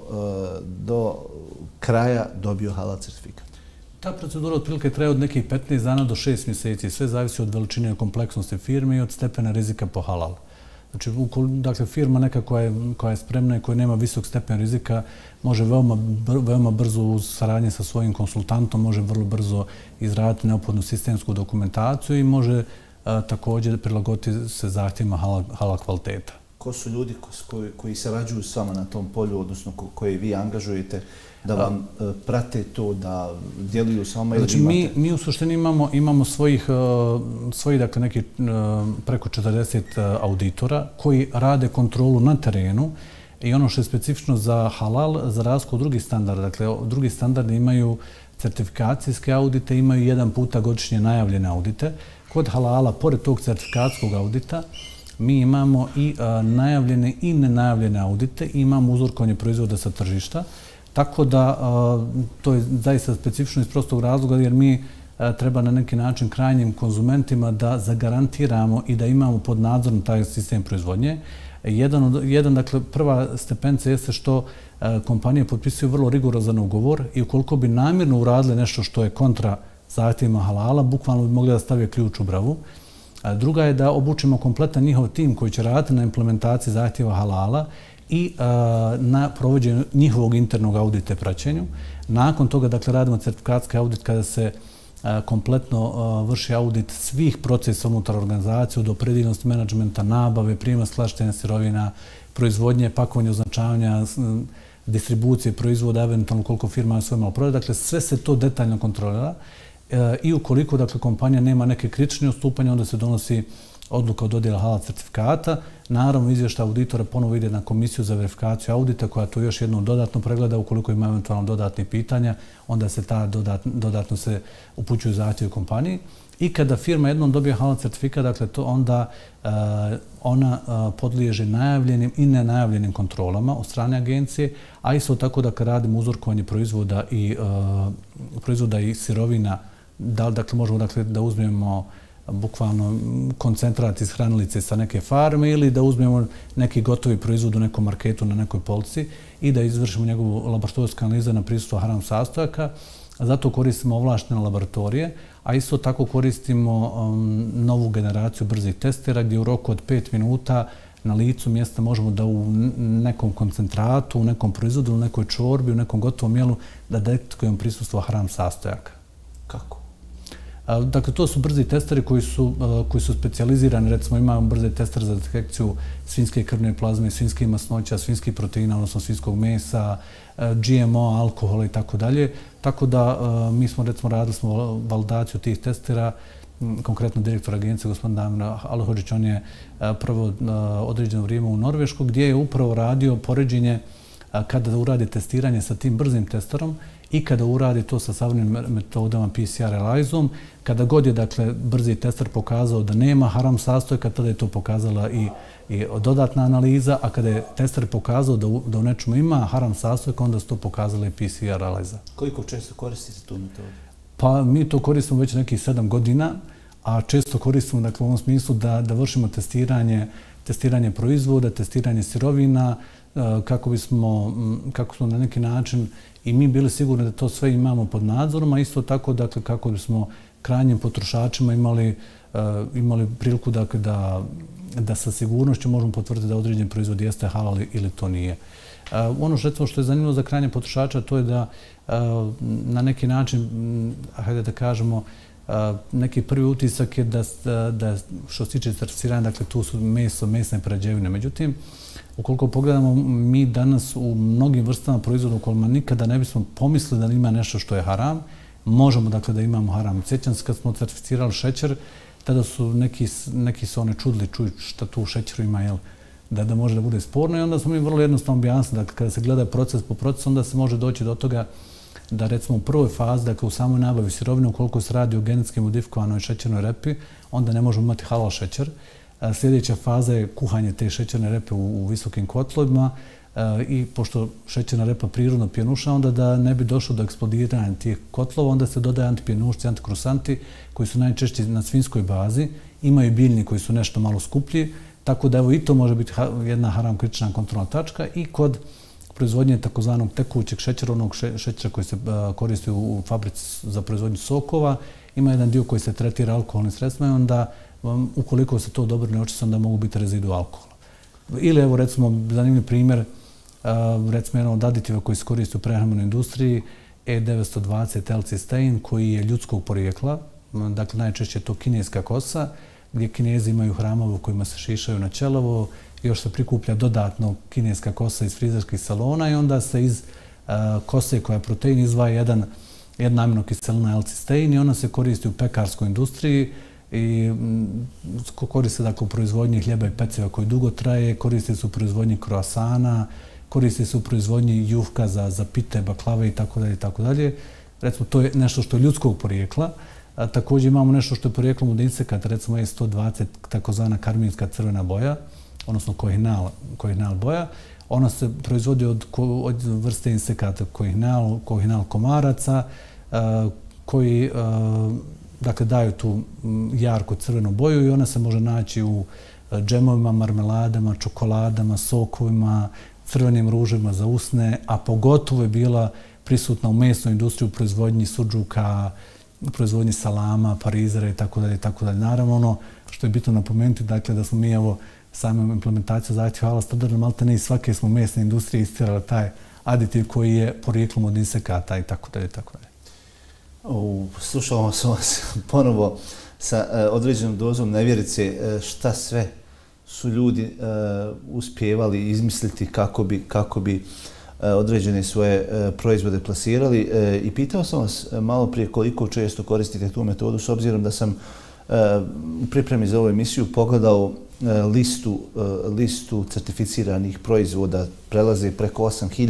do kraja dobio halal certifikat? Ta procedura otprilike traje od nekih 15 dana do 6 mjeseci. Sve zavisi od veličine i kompleksnosti firme i od stepena rizika po halalu. Znači, dakle, firma neka koja je spremna i koja nema visok stepen rizika može veoma brzo u saradnji sa svojim konsultantom, može vrlo brzo izraditi neophodnu sistemsku dokumentaciju i može također prilagoditi se zahtjevima halal kvaliteta. Ko su ljudi koji sarađuju s vama na tom polju, odnosno koje vi angažujete da vam prate to, da djeluju s vama? Znači, mi u suštini imamo svojih dakle, neki preko 40 auditora koji rade kontrolu na terenu i ono što je specifično za halal, za razliku od drugih standarda. Dakle, drugi standardi imaju certifikacijske audite, imaju jedan puta godišnje najavljene audite. Kod halala, pored tog certifikacijskog audita, mi imamo i najavljene i nenajavljene audite i imamo uzorkovanje proizvoda sa tržišta. Tako da to je zaista specifično iz prostog razloga jer mi treba na neki način krajnjim konzumentima da zagarantiramo i da imamo pod nadzorom taj sistem proizvodnje. Dakle, prva stepenca jeste što kompanije potpisuju vrlo rigorozan ugovor i ukoliko bi namjerno uradili nešto što je kontra zahtjevima halala, bukvalno bi mogli da stave ključ u bravu. Druga je da obučimo kompletan njihov tim koji će raditi na implementaciji zahtjeva halala i na provođenju njihovog internog audita i praćenju. Nakon toga, dakle, radimo certifikatski audit kada se kompletno vrši audit svih procesa unutar organizacije, od opredijeljenosti menadžmenta, nabave, prijema skladištenja sirovina, proizvodnje, pakovanja, označavanja, distribucije proizvoda, eventualno koliko firma je svoje malo prodaje. Dakle, sve se to detaljno kontrolira i ukoliko, dakle, kompanija nema neke kritične odstupanja, onda se donosi odluka o dodjeli halal certifikata. Naravno, izvještaj auditora ponovo ide na komisiju za verifikaciju audita koja to još jednom dodatno pregleda. Ukoliko ima eventualno dodatnih pitanja, onda se dodatno se upućuju zahtjevi kompaniji. I kada firma jednom dobije halal certifikat, dakle, to onda ona podliježe najavljenim i nenajavljenim kontrolama od strane agencije, a isto tako da kad radimo uzorkovanje proizvoda i sirovina, dakle, možemo da uzmemo bukvalno koncentrat iz hranilice sa neke farme ili da uzmemo neki gotovi proizvod u nekom marketu na nekoj polici i da izvršimo njegovu laboratorijsku analizu na prisustvo haram sastojaka. Zato koristimo ovlaštene laboratorije, a isto tako koristimo novu generaciju brzih testera gdje u roku od 5 minuta na licu mjesta možemo da u nekom koncentratu, u nekom proizvodu, u nekoj čorbi, u nekom gotovom jelu da detektujemo prisustvo haram sastojaka. Kako? Dakle, to su brzi testeri koji su specijalizirani. Recimo, imamo brze testere za detekciju svinjske krvne plazme, svinjskih masnoća, svinjskih proteina, odnosno svinjskog mesa, GMO, alkohola i tako dalje. Tako da mi smo, recimo, radili smo validaciju tih testera. Konkretno direktor agencije, gospodin Damir Alohođić, on je prvo određeno vrijeme u Norvešku, gdje je upravo radio poređenje kada uradi testiranje sa tim brzim testerom i kada uradi to sa savremenim metodama PCR ELISA-om. Kada god je, dakle, brzi tester pokazao da nema haram sastojka, tada je to pokazala i dodatna analiza, a kada je tester pokazao da u nečemu ima haram sastojka, onda su to pokazala i PCR ELISA. Koliko često koristite tu metodu? Pa mi to koristimo već nekih 7 godina, a često koristimo, dakle, u ovom smislu da vršimo testiranje proizvoda, testiranje sirovina, kako smo na neki način i mi bili sigurni da to sve imamo pod nadzorom, a isto tako dakle, kako bismo krajnjim potrošačima imali priliku dakle, da sa sigurnošću možemo potvrditi da određen proizvod jeste halal ili to nije. Ono što je zanimljivo za krajnje potrošača to je da na neki način, hajde da kažemo, neki prvi utisak je da što se tiče certificiranja, dakle tu su mesne prerađevine. Međutim, ukoliko pogledamo, mi danas u mnogim vrstama proizvoda u kojima nikada ne bismo pomislili da ima nešto što je haram, možemo dakle da imamo haram. Sjećam se kad smo certificirali šećer, tada su neki se one čudili, čuju šta tu u šećeru ima, jel? Da može da bude sporno i onda smo mi vrlo jednostavno objasnili. Dakle, kada se gleda proces po procesu, onda se može doći do toga da recimo u prvoj fazi, dakle u samoj nabavi sirovine, ukoliko se radi o genetski modifikovanoj šećernoj repi, onda ne možemo imati halal šećer. Sljedeća faza je kuhanje te šećerne repe u visokim kotlovima i pošto šećerna repa prirodno pjenuša, onda da ne bi došlo do eksplodiranja tih kotlova, onda se dodaje antipjenušci, antikrusanti koji su najčešće na svinjskoj bazi, imaju biljni koji su nešto malo skuplji, tako da evo i to može biti jedna haram kritična kontrolna tačka i kod proizvodnje takozvanog tekućeg šećera, onog šećera koji se koristi u fabrici za proizvodnju sokova, ima jedan dio koji se tretira alkoholnim sredstvima i onda ukoliko se to dobro ne očisti, onda mogu biti rezidu alkohola. Ili evo recimo zanimljiv primjer, recimo jedan od aditiva koji se koristi u prehrambenoj industriji, E920 L-cistein koji je ljudskog porijekla, dakle najčešće je to kineska kosa, gdje Kinezi imaju hramove u kojima se šišaju na ćelavo, još se prikuplja dodatno kineska kosa iz frizerskih salona i onda se iz kose koja je protein izdvaja jedna aminokiselina L-cistein i ona se koristi u pekarskoj industriji i koristi se dakle u proizvodnji hljeba i peciva koji dugo traje, koristi se u proizvodnji kroasana, koristi se u proizvodnji jufka za pite, baklave itd. Recimo, to je nešto što je ljudskog porijekla. Također imamo nešto što je porijeklom od insekata, recimo E120, takozvana karminska crvena boja, odnosno kohinal boja. Ona se proizvodi od vrste insekata, kohinal komaraca, koji dakle, daju tu jarko crvenu boju i ona se može naći u džemovima, marmeladama, čokoladama, sokovima, crvenim ružima za usne, a pogotovo je bila prisutna u mesnoj industriji u proizvodnji sudžuka, u proizvodnji salama, parizera itd. Naravno, ono što je bitno napomenuti, dakle, da smo mi evo samom implementacijom zahtjeva halal standarda maltene iz svake smo mesne industrije istirali taj aditiv koji je porijeklom od insekata itd. Slušao sam vas ponovo sa određenom dozom nevjerice šta sve su ljudi uspijevali izmisliti kako bi određene svoje proizvode plasirali i pitao sam vas malo prije koliko često koristite tu metodu s obzirom da sam u pripremi za ovu emisiju pogledao listu certificiranih proizvoda, prelaze preko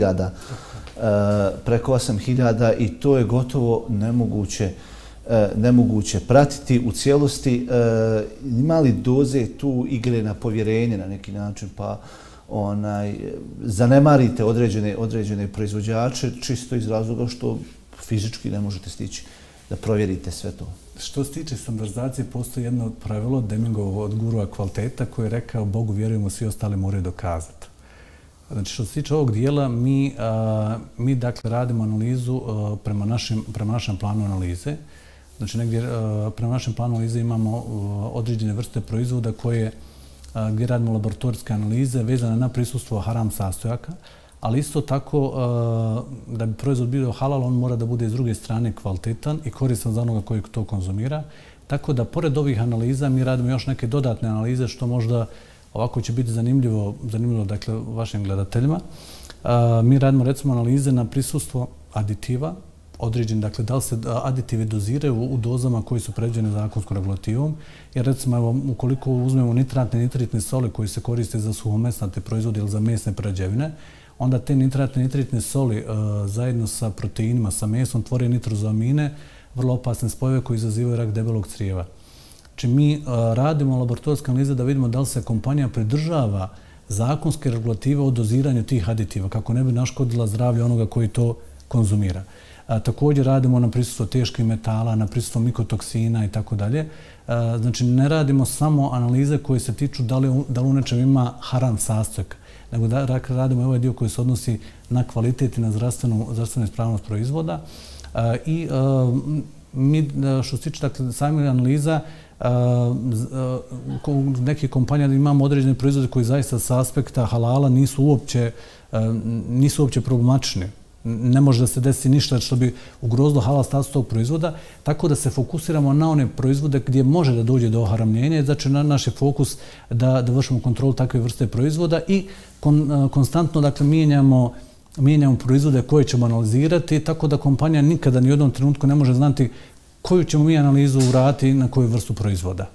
8.000 i to je gotovo nemoguće pratiti u cijelosti. Ima li doze tu igre na povjerenje na neki način, pa zanemarite određene proizvođače čisto iz razloga što fizički ne možete stići da provjerite sve to? Što se tiče standardizacije, postoji jedno pravilo Demingovog od gurua kvaliteta koji je rekao Bogu vjerujemo, svi ostali moraju dokazati. Znači, što se tiče ovog dijela, mi dakle radimo analizu prema našem planu analize. Znači, negdje prema našem planu analize imamo određene vrste proizvoda gdje radimo laboratorijske analize vezane na prisustvo haram sastojaka, ali isto tako da bi proizvod bio halal, on mora da bude s druge strane kvalitetan i koristan za onoga koji to konzumira. Tako da, pored ovih analiza, mi radimo još neke dodatne analize, što možda ovako će biti zanimljivo dakle, vašim gledateljima. Mi radimo recimo analize na prisustvo aditiva, određeni, dakle, da li se aditivi doziraju u dozama koji su predviđene zakonskom regulativom. Jer recimo, evo, ukoliko uzmemo nitratne i nitritne soli koji se koriste za suhomesnate proizvode ili za mesne prerađevine, onda te nitratne i nitritne soli zajedno sa proteinima, sa mesom, tvore nitrozoamine, vrlo opasne spojeve koji izazivaju rak debelog crijeva. Znači, mi radimo laboratorijske analize da vidimo da li se kompanija pridržava zakonske regulative o doziranju tih aditiva, kako ne bi naškodila zdravlje onoga koji to konzumira. Također radimo na prisutstvo teških metala, na prisutstvo mikotoksina i tako dalje. Znači, ne radimo samo analize koje se tiču da li u nečem ima haram sastojak, nego da radimo ovaj dio koji se odnosi na kvalitet i na zdravstvenu ispravnost proizvoda. I mi, što se tiče samih analiza, neke kompanije imamo određene proizvode koji zaista sa aspekta halala nisu uopće problematični. Ne može da se desi ništa što bi ugrozilo halal status tog proizvoda, tako da se fokusiramo na one proizvode gdje može da dođe do oharamljenja. Znači, naš je fokus da vršimo kontrolu takve vrste proizvoda i konstantno, dakle, mijenjamo proizvode koje ćemo analizirati, tako da kompanija nikada ni u jednom trenutku ne može znati koju ćemo mi analizu uraditi na koju vrstu proizvoda.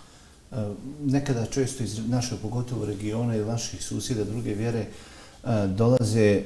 Nekada često iz našeg, pogotovo regiona ili naših susjeda druge vjere, dolaze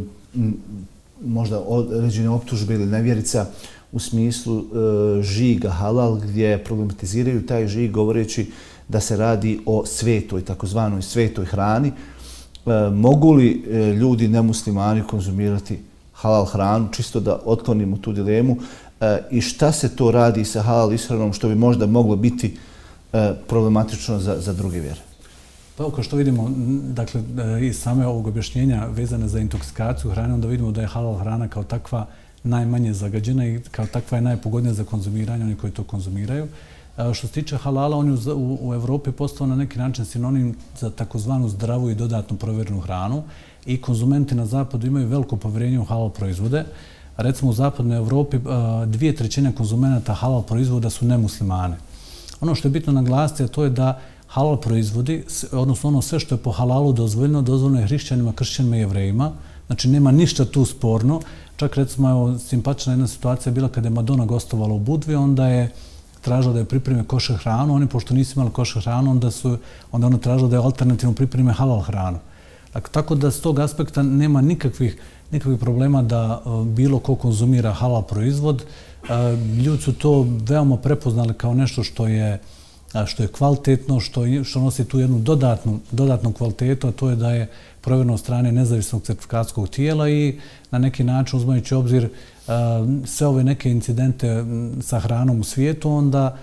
možda određene optužbe ili nevjerica u smislu žiga halal, gdje problematiziraju taj žig govoreći da se radi o svetoj, takozvanoj svetoj hrani. Mogu li ljudi nemuslimani konzumirati halal hranu, čisto da otklonimo tu dilemu, i šta se to radi sa halal ishranom što bi možda moglo biti problematično za druge vjere? Pa kao što vidimo, dakle, iz same ovog objašnjenja vezane za intoksikaciju hrane, onda vidimo da je halal hrana kao takva najmanje zagađena i kao takva je najpogodnija za konzumiranje, oni koji to konzumiraju. Što se tiče halala, on je u Evropi postao na neki način sinonim za takozvanu zdravu i dodatno provjerenu hranu i konzumenti na zapadu imaju veliko povjerenje u halal proizvode. Recimo u zapadnoj Evropi 2/3 konzumenata halal proizvoda su nemuslimane. Ono što je bitno naglasiti, to je da halal proizvodi, odnosno ono sve što je po halalu dozvoljeno je hrišćanima, kršćanima i jevrejima. Znači, nema ništa tu sporno. Čak, recimo, simpatična jedna situacija je bila kada je Madonna gostovala u Budvi, onda je tražila da je pripreme košer hranu. Oni, pošto nisu imali košer hranu, onda ona tražila da je alternativno pripreme halal hranu. Tako da s tog aspekta nema nikakvih problema da bilo ko konzumira halal proizvod. Ljudi su to veoma prepoznali kao nešto što je kvalitetno, što nosi tu jednu dodatnu kvalitetu, a to je da je provjereno od strane nezavisnog certifikacijskog tijela i na neki način, uzmajući obzir sve ove neke incidente sa hranom u svijetu, onda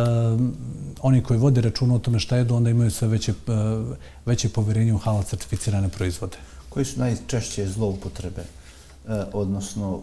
oni koji vode računa o tome šta jedu, onda imaju sve veće povjerenje u halal certificirane proizvode. Koji su najčešće zloupotrebe, odnosno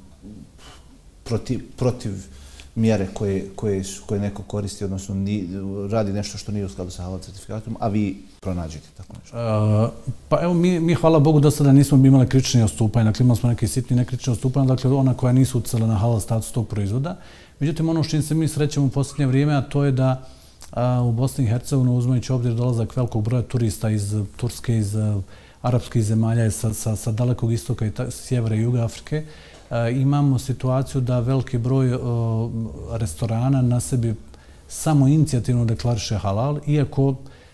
protiv mjere koje neko koristi, odnosno radi nešto što nije u skladu sa halal certifikatom, a vi pronađete tako nešto? Pa evo, mi hvala Bogu do sada nismo imali kritične odstupanja, dakle imali smo neke sitne nekritične odstupanja, dakle ona koja nisu utjecala na halal status tog proizvoda. Međutim, ono s čim se mi srećemo u posljednje vrijeme, a to je da u Bosni i Hercegovini, uzmajući obzir dolazak velikog broja turista iz Turske, iz arapskih zemalja, sa dalekog istoka i sjevera i juga Afrike, imamo situaciju da veliki broj restorana na sebi samo inicijativno deklariše halal, iako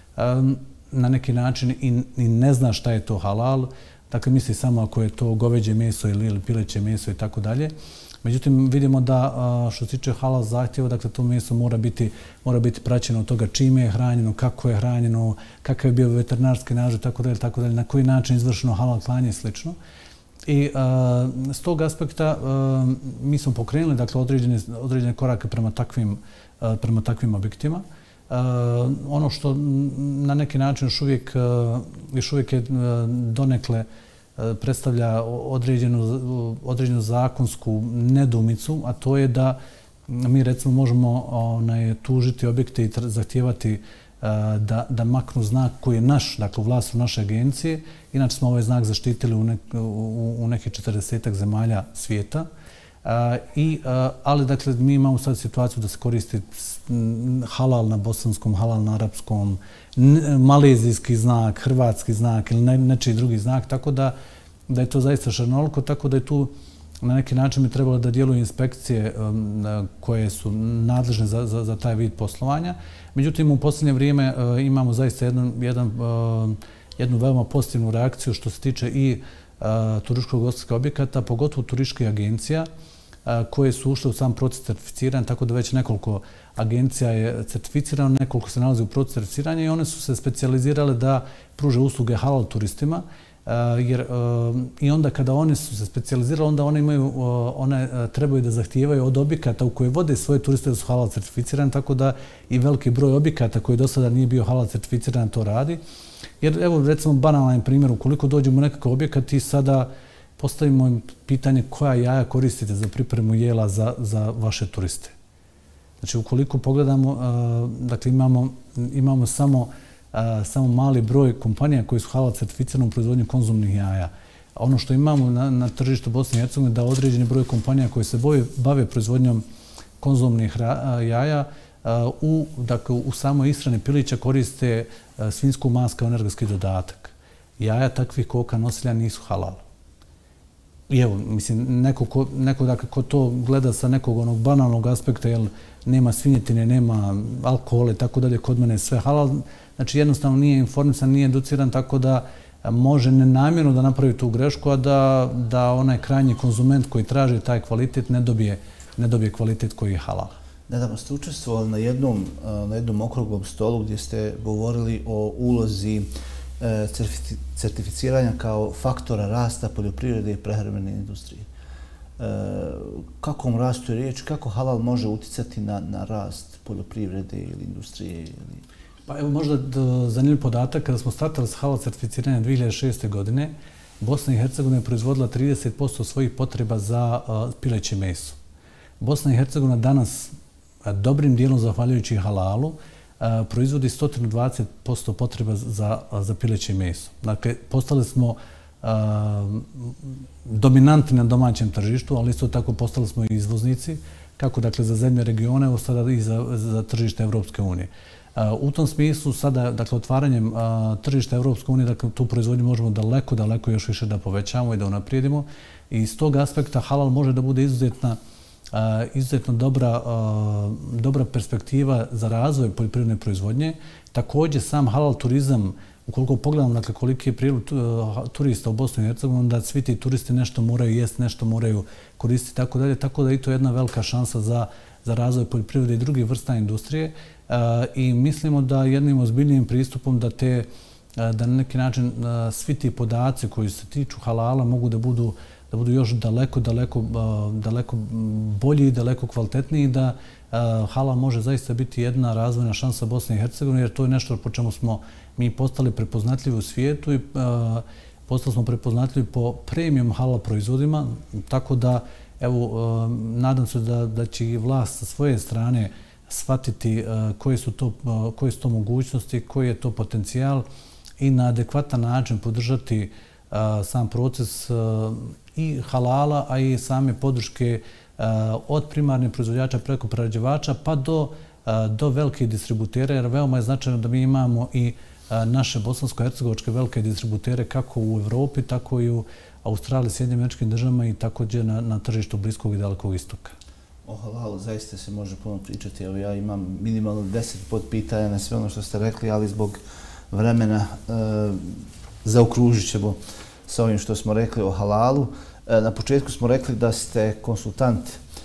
na neki način i ne zna šta je to halal, dakle misli samo ako je to goveđe meso ili pileće meso i tako dalje. Međutim, vidimo da što se tiče halal zahtjeva, dakle to meso mora biti praćeno od toga čime je hranjeno, kako je hranjeno, kakav je bio veterinarski nadzor, tako dalje, na koji način je izvršeno halal klanje i slično. I s tog aspekta mi smo pokrenuli, dakle, određene korake prema takvim objektima. Ono što na neki način još uvijek je donekle predstavlja određenu zakonsku nedoumicu, a to je da mi recimo možemo tužiti objekte i zahtijevati da maknu znak koji je naš, dakle u vlasništvu naše agencije. Inače smo ovaj znak zaštitili u nekih 40-ak zemalja svijeta. Ali, dakle, mi imamo sad situaciju da se koristi halal na bosanskom, halal na arapskom, malezijski znak, hrvatski znak ili nečiji drugi znak, tako da je to zaista šarenoliko, tako da je tu na neki način bi trebalo da djeluju inspekcije koje su nadležne za taj vid poslovanja. Međutim, u posljednje vrijeme imamo zaista jednu veoma pozitivnu reakciju što se tiče i turističko-ugostiteljskih objekata, pogotovo turističkih agencija koje su ušle u sam proces certificiranja, tako da već nekoliko agencija je certificirano, nekoliko se nalazi u procesu certificiranja i one su se specijalizirale da pruže usluge halal turistima. jer i onda kada one su se specijalizirale, onda one trebaju da zahtijevaju od objekata u koje vode svoje turiste da su halal certificirani, tako da i veliki broj objekata koji do sada nije bio halal certificiran to radi. Jer evo recimo banalan primjer, ukoliko dođemo u nekakav objekat i sada postavimo im pitanje koja jaja koristite za pripremu jela za vaše turiste. Znači ukoliko pogledamo, dakle imamo samo mali broj kompanija koji su halal certificirani u proizvodnju konzumnih jaja. Ono što imamo na tržištu Bosne i Hercegovine da određeni broj kompanija koji se bave proizvodnjom konzumnih jaja u samoj ishrani pilića koriste svinjsku mast kao energetski dodatak. Jaja takvih koka nosilja nisu halal. I evo, mislim, neko dakle, ko to gleda sa nekog onog banalnog aspekta, jer nema svinjetine, nema alkohola i tako dalje, kod mene je sve halal, znači jednostavno nije informisan, nije educiran, tako da može nenamjerno da napravi tu grešku, a da onaj krajnji konzument koji traži taj kvalitet ne dobije kvalitet koji je halal. Nedavno ste učestvovali na jednom okruglom stolu gdje ste govorili o ulozi certificiranja kao faktora rasta poljoprivrede i prehrambene industrije. Kakvom rastu je riječ, kako halal može uticati na rast poljoprivrede ili industrije? Pa evo možda zanimljiv podatak, kada smo startali s halal certificiranjem 2006. godine, Bosna i Hercegovina je proizvodila 30% svojih potreba za pileće meso. Bosna i Hercegovina danas, dobrim dijelom zahvaljujući halalu, proizvodi 120% potreba za pileće meso. Dakle, postali smo dominantni na domaćem tržištu, ali isto tako postali smo i izvoznici, kako dakle za zemlje regiona, evo sada i za tržište Evropske unije. U tom smislu sada, dakle, otvaranjem tržišta Evropske unije, dakle, tu proizvodnju možemo daleko još više da povećamo i da unaprijedimo. I iz tog aspekta halal može da bude izuzetno dobra perspektiva za razvoj poljoprivredne proizvodnje. Također sam halal turizam, ukoliko pogledamo dakle, koliki je priliv turista u Bosni i Hercegovini, onda svi ti turisti nešto moraju jesti, nešto moraju koristiti i tako dalje. Tako da je to jedna velika šansa za razvoj poljoprivrede i drugih vrsta industrije. I mislimo da jednim ozbiljnijim pristupom da na neki način svi ti podaci koji se tiču halala mogu da budu još daleko bolji i daleko kvalitetniji, da halal može zaista biti jedna razvojna šansa Bosne i Hercegovine, jer to je nešto po čemu smo mi postali prepoznatljivi u svijetu i postali smo prepoznatljivi po premium halal proizvodima, tako da evo, nadam se da će i vlast sa svoje strane shvatiti koje su to mogućnosti, koji je to potencijal i na adekvatan način podržati sam proces i halala, a i same podrške od primarnih proizvođača preko prerađivača pa do velikih distributera, jer veoma je značajno da mi imamo i naše bosansko-hercegovačke velike distributere kako u Evropi, tako i u Australiji, Sjedinjenim Američkim Državama i također na tržištu Bliskog i Dalekog istoka. O halalu zaista se može puno pričati. Evo ja imam minimalno 10 podpitanja na sve ono što ste rekli, ali zbog vremena zaokružit ćemo sa ovim što smo rekli o halalu. Na početku smo rekli da ste konsultant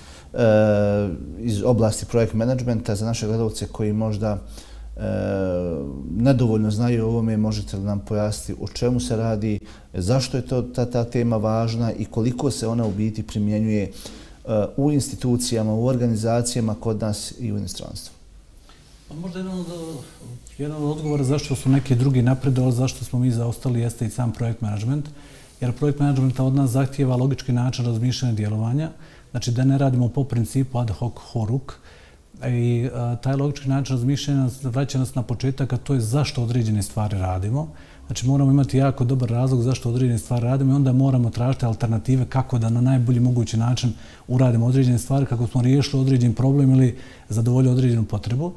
iz oblasti projekt menadžmenta. Za naše gledalce koji možda nedovoljno znaju o ovome, možete li nam pojasniti o čemu se radi, zašto je ta tema važna i koliko se ona u biti primjenjuje u institucijama, u organizacijama kod nas i u inostranstvu? Možda jedan od odgovora zašto su neki drugi napredovali, zašto smo mi zaostali, jeste i sam projekt menadžment. Jer projekt menadžmenta od nas zahtijeva logički način razmišljanja i djelovanja. Znači da ne radimo po principu ad hoc horuk. I taj logički način razmišljanja vraća nas na početak, a to je zašto određene stvari radimo. Znači moramo imati jako dobar razlog zašto određene stvari radimo i onda moramo tražiti alternative kako da na najbolji mogući način uradimo određene stvari, kako smo riješili određen problem ili zadovoljili određenu potrebu.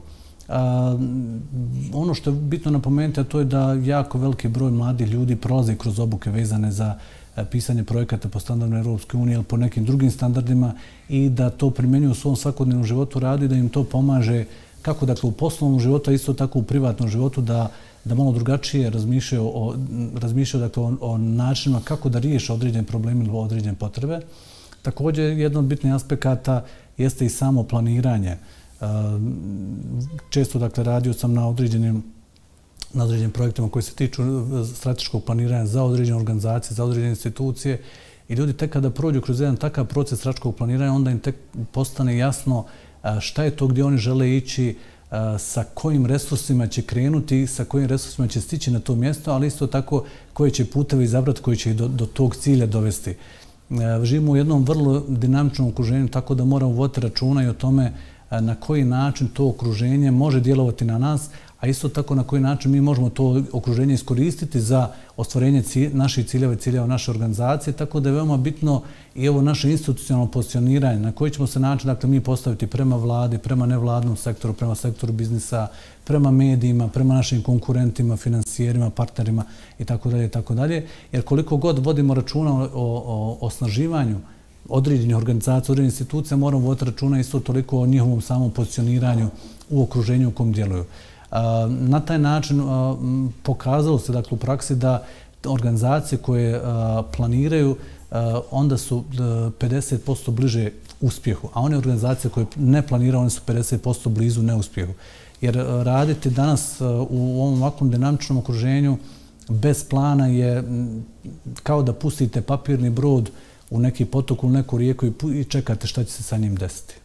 Ono što je bitno napomenuti, a to je da jako veliki broj mladih ljudi prolaze kroz obuke vezane za pisanje projekata po standardima Europske unije ili po nekim drugim standardima i da to primjenjuju u svom svakodnevnom životu radu i da im to pomaže kako dakle u poslovnom životu, a isto tako u privatnom životu da malo drugačije razmišljaju dakle, o načinima kako da riješe određene probleme ili određene potrebe. Također, jedan od bitnih aspekata jeste i samo planiranje. Često, dakle, radio sam na određenim na određenim projektima koji se tiču strateškog planiranja za određene organizacije, za određene institucije. I ljudi tek kada prođu kroz jedan takav proces strateškog planiranja, onda im tek postane jasno šta je to gdje oni žele ići, sa kojim resursima će krenuti, sa kojim resursima će stići na to mjesto, ali isto tako koje će putevi izabrati koji će ih do tog cilja dovesti. Živimo u jednom vrlo dinamičnom okruženju, tako da moramo voditi računa i o tome na koji način to okruženje može djelovati na nas, a isto tako na koji način mi možemo to okruženje iskoristiti za ostvarenje naših ciljeva i ciljeva naše organizacije, tako da je veoma bitno i ovo naše institucionalno pozicioniranje, na koji ćemo se način dakle, mi postaviti prema vladi, prema nevladnom sektoru, prema sektoru biznisa, prema medijima, prema našim konkurentima, finansijerima, partnerima itd. Jer koliko god vodimo računa o osnaživanju određenih organizacija, određenih institucija, moramo voditi računa isto toliko o njihovom samom pozicioniranju u okruženju u kom djeluju. Na taj način pokazalo se dakle, u praksi da organizacije koje planiraju onda su 50% bliže uspjehu, a one organizacije koje ne planiraju, one su 50% blizu neuspjehu. Jer raditi danas u ovom ovakvom dinamičnom okruženju bez plana je kao da pustite papirni brod u neki potok, u neku rijeku i čekate šta će se sa njim desiti.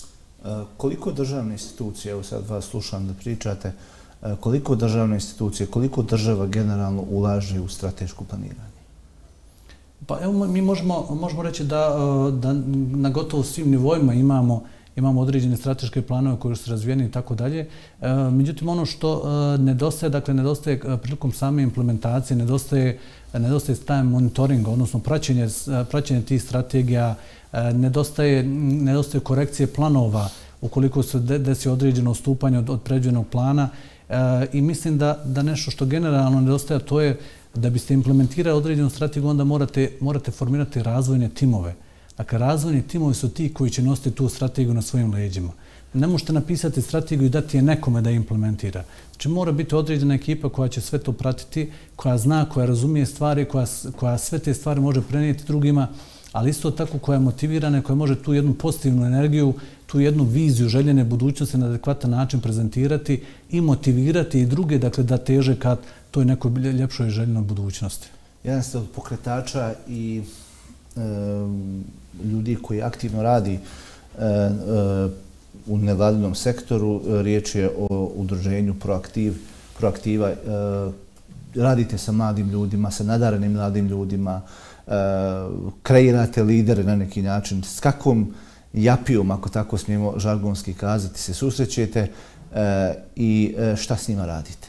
Koliko državne institucije, evo sad vas slušam da pričate, koliko državne institucije, koliko država generalno ulaže u strateško planiranje? Pa evo, mi možemo reći da na gotovo svim nivoima imamo određene strateške planove koji su razvijeni i tako dalje. Međutim, ono što nedostaje, dakle, nedostaje prilikom same implementacije, nedostaje time monitoringa, odnosno praćenje tih strategija, nedostaje korekcije planova ukoliko se desi određeno odstupanje od predviđenog plana. I mislim da nešto što generalno nedostaje, to je da biste implementirali određenu strategiju, onda morate formirati razvojne timove. Dakle, razvojni timovi su ti koji će nositi tu strategiju na svojim leđima. Ne možete napisati strategiju i dati je nekome da je implementira. Znači, mora biti određena ekipa koja će sve to pratiti, koja zna, koja razumije stvari, koja sve te stvari može prenijeti drugima, ali isto tako koja je motivirana, koja može tu jednu pozitivnu energiju, tu jednu viziju željene budućnosti na adekvatan način prezentirati i motivirati i druge, dakle, da teže ka toj nekoj ljepšoj željenoj budućnosti. Jedan ste od pokretača i ljudi koji aktivno radi u nevladinom sektoru. Riječ je o udruženju Proaktiva. Radite sa mladim ljudima, sa nadarenim mladim ljudima, kreirate lidere na neki način. S kakvom japijom, ako tako smijemo žargonski kazati, se susrećete i šta s njima radite?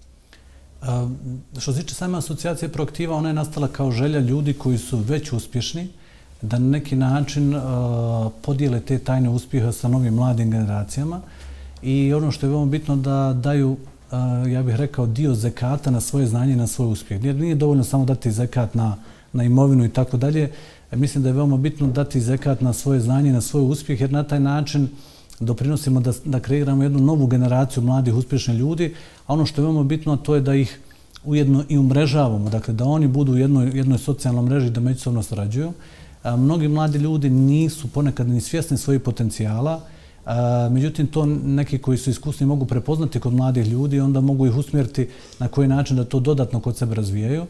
Što se tiče same asocijacije Proaktiva, ona je nastala kao želja ljudi koji su već uspješni, da na neki način podijele te tajne uspjeha sa novim mladim generacijama. I ono što je veoma bitno da daju, ja bih rekao, dio zekata na svoje znanje i na svoj uspjeh. Jer nije dovoljno samo dati zekat na imovinu i tako dalje. Mislim da je veoma bitno dati zekat na svoje znanje i na svoj uspjeh, jer na taj način doprinosimo da kreiramo jednu novu generaciju mladih uspješnih ljudi, a ono što je veoma bitno to je da ih ujedno i umrežavamo, dakle da oni budu u jednoj socijalnoj mreži da međusobno sarađuju. Mnogi mladi ljudi nisu ponekad ni svjesni svojih potencijala, međutim to neki koji su iskusni mogu prepoznati kod mladih ljudi i onda mogu ih usmjeriti na koji način da to dodatno kod sebe razvijaju.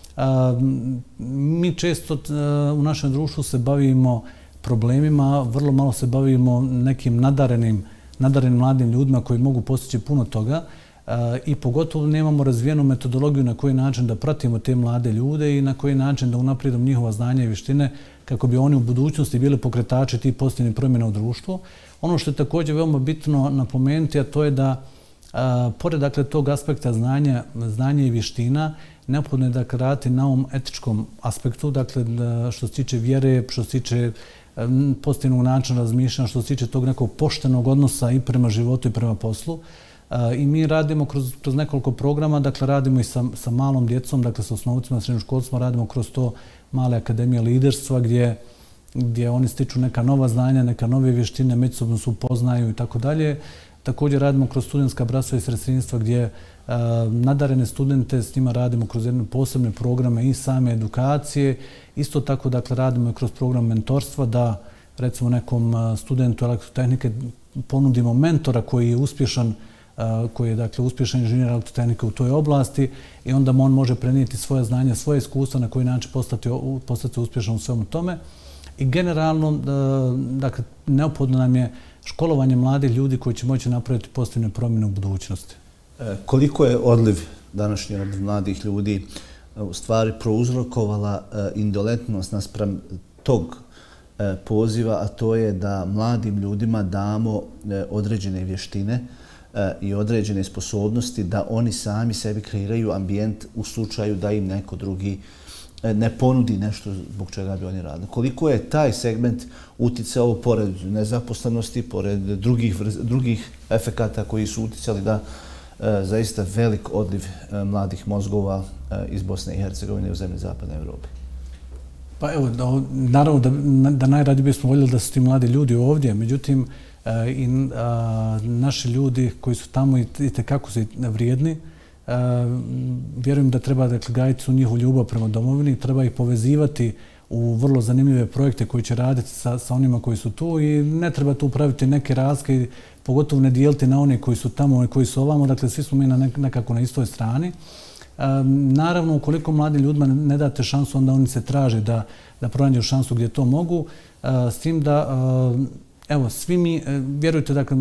Mi često u našem društvu se bavimo problemima, vrlo malo se bavimo nekim nadarenim mladim ljudima koji mogu postići puno toga i pogotovo nemamo razvijenu metodologiju na koji način da pratimo te mlade ljude i na koji način da unaprijedimo njihova znanja i vještine kako bi oni u budućnosti bili pokretači tih pozitivnih promjena u društvu. Ono što je također veoma bitno napomenuti, a to je da pored dakle, tog aspekta znanja i vještina, neophodno je dakle, raditi na ovom etičkom aspektu, dakle, što se tiče vjere, što se tiče pozitivnog načina razmišljanja, što se tiče tog nekog poštenog odnosa i prema životu i prema poslu. I mi radimo kroz nekoliko programa, dakle radimo i sa malom djecom, dakle sa osnovcima, srednjoškolcima, radimo kroz to male akademije liderstva gdje oni stiču neka nova znanja, neka nove vještine, međusobno se upoznaju i tako dalje. Također radimo kroz studentska bratstva i sestrinstva gdje nadarene studente s njima radimo kroz jedne posebne programe i same edukacije. Isto tako dakle radimo i kroz program mentorstva da recimo nekom studentu elektrotehnike ponudimo mentora koji je uspješan koji je dakle uspješan inženjer elektrotehnike u toj oblasti i onda on može prenijeti svoje znanja, svoje iskustva na koji način postati uspješan u svemu tome. I generalno, dakle, neophodno nam je školovanje mladih ljudi koji će moći napraviti pozitivne promjene u budućnosti. Koliko je odliv današnji od mladih ljudi u stvari prouzrokovala indolentnost naspram tog poziva, a to je da mladim ljudima damo određene vještine i određene sposobnosti da oni sami sebi kreiraju ambijent u slučaju da im neko drugi ne ponudi nešto zbog čega bi oni radili. Koliko je taj segment uticao pored nezaposlenosti, pored drugih efekata koji su uticali da zaista velik odliv mladih mozgova iz Bosne i Hercegovine u zemlje Zapadne Evrope? Pa evo, naravno da najradije bismo voljeli da su ti mladi ljudi ovdje, međutim i naši ljudi koji su tamo itekako su vrijedni, vjerujem da treba gajiti su njihovu ljubav prema domovini, treba ih povezivati u vrlo zanimljive projekte koji će raditi sa onima koji su tu i ne treba tu praviti neke razlike, pogotovo ne dijeliti na one koji su tamo i koji su ovamo, dakle svi smo mi nekako na istoj strani. Naravno, ukoliko mladim ljudima ne date šansu, onda oni se traže da pronađu šansu gdje to mogu, s tim da, evo, svi mi, vjerujte, dakle,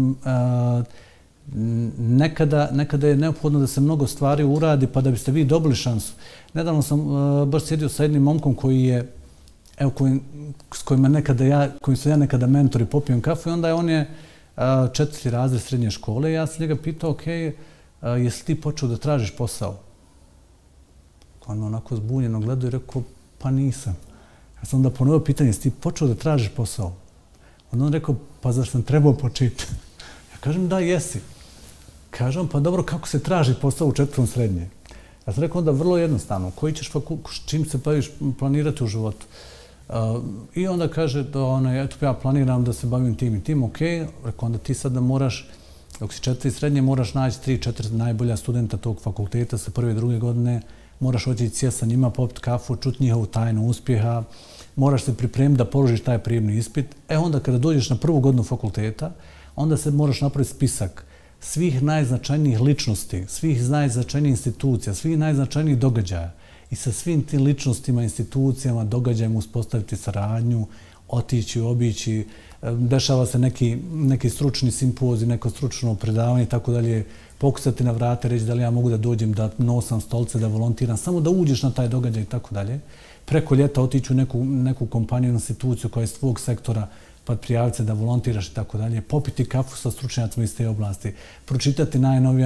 nekada je neophodno da se mnogo stvari uradi pa da biste vi dobili šansu. Nedavno sam baš sjedio sa jednim momkom koji je, evo, s kojim sam ja nekada mentor i popijem kafu i onda on je 4. razred srednje škole i ja sam njega pitao, ok, jesi ti počeo da tražiš posao? On me onako zbunjeno gledao i rekao, pa nisam. Ja sam onda ponovio pitanje, jesi ti počeo da tražiš posao? Onda on rekao, pa zar sam trebao početi? Ja kažem, da, jesi. Kažem, pa dobro, kako se traži posao u 4. srednje? Ja sam rekao, onda vrlo jednostavno, koji ćeš čim se baviš planirati u životu? I onda kaže, eto, ja planiram da se bavim tim i tim, ok. Rekao, onda ti sad da moraš, dok si 4. srednje, moraš naći 3-4 najbolja studenta tog fakulteta sa 1. i 2. godine, moraš otići sjesti sa njima, popiti kafu, čuti njihovu tajnu uspjeha, moraš se pripremiti da položiš taj prijemni ispit. Onda kada dođeš na 1. godinu fakulteta, onda se moraš napraviti spisak svih najznačajnijih ličnosti, svih najznačajnijih institucija, svih najznačajnijih događaja i sa svim tim ličnostima, institucijama, događajima uspostaviti saradnju, otići, obići, dešava se neki stručni simpozij, neko stručno predavanje i tako dalje, pokucati na vrate, reći da li ja mogu da dođem, da nosam stolce, da volontiram, samo da uđeš na taj događaj i tako dalje. Preko ljeta otići u neku kompaniju, instituciju koja je iz tvog sektora, pa prijaviti se da volontiraš i tako dalje, popiti kafu sa stručnjacima iz te oblasti, pročitati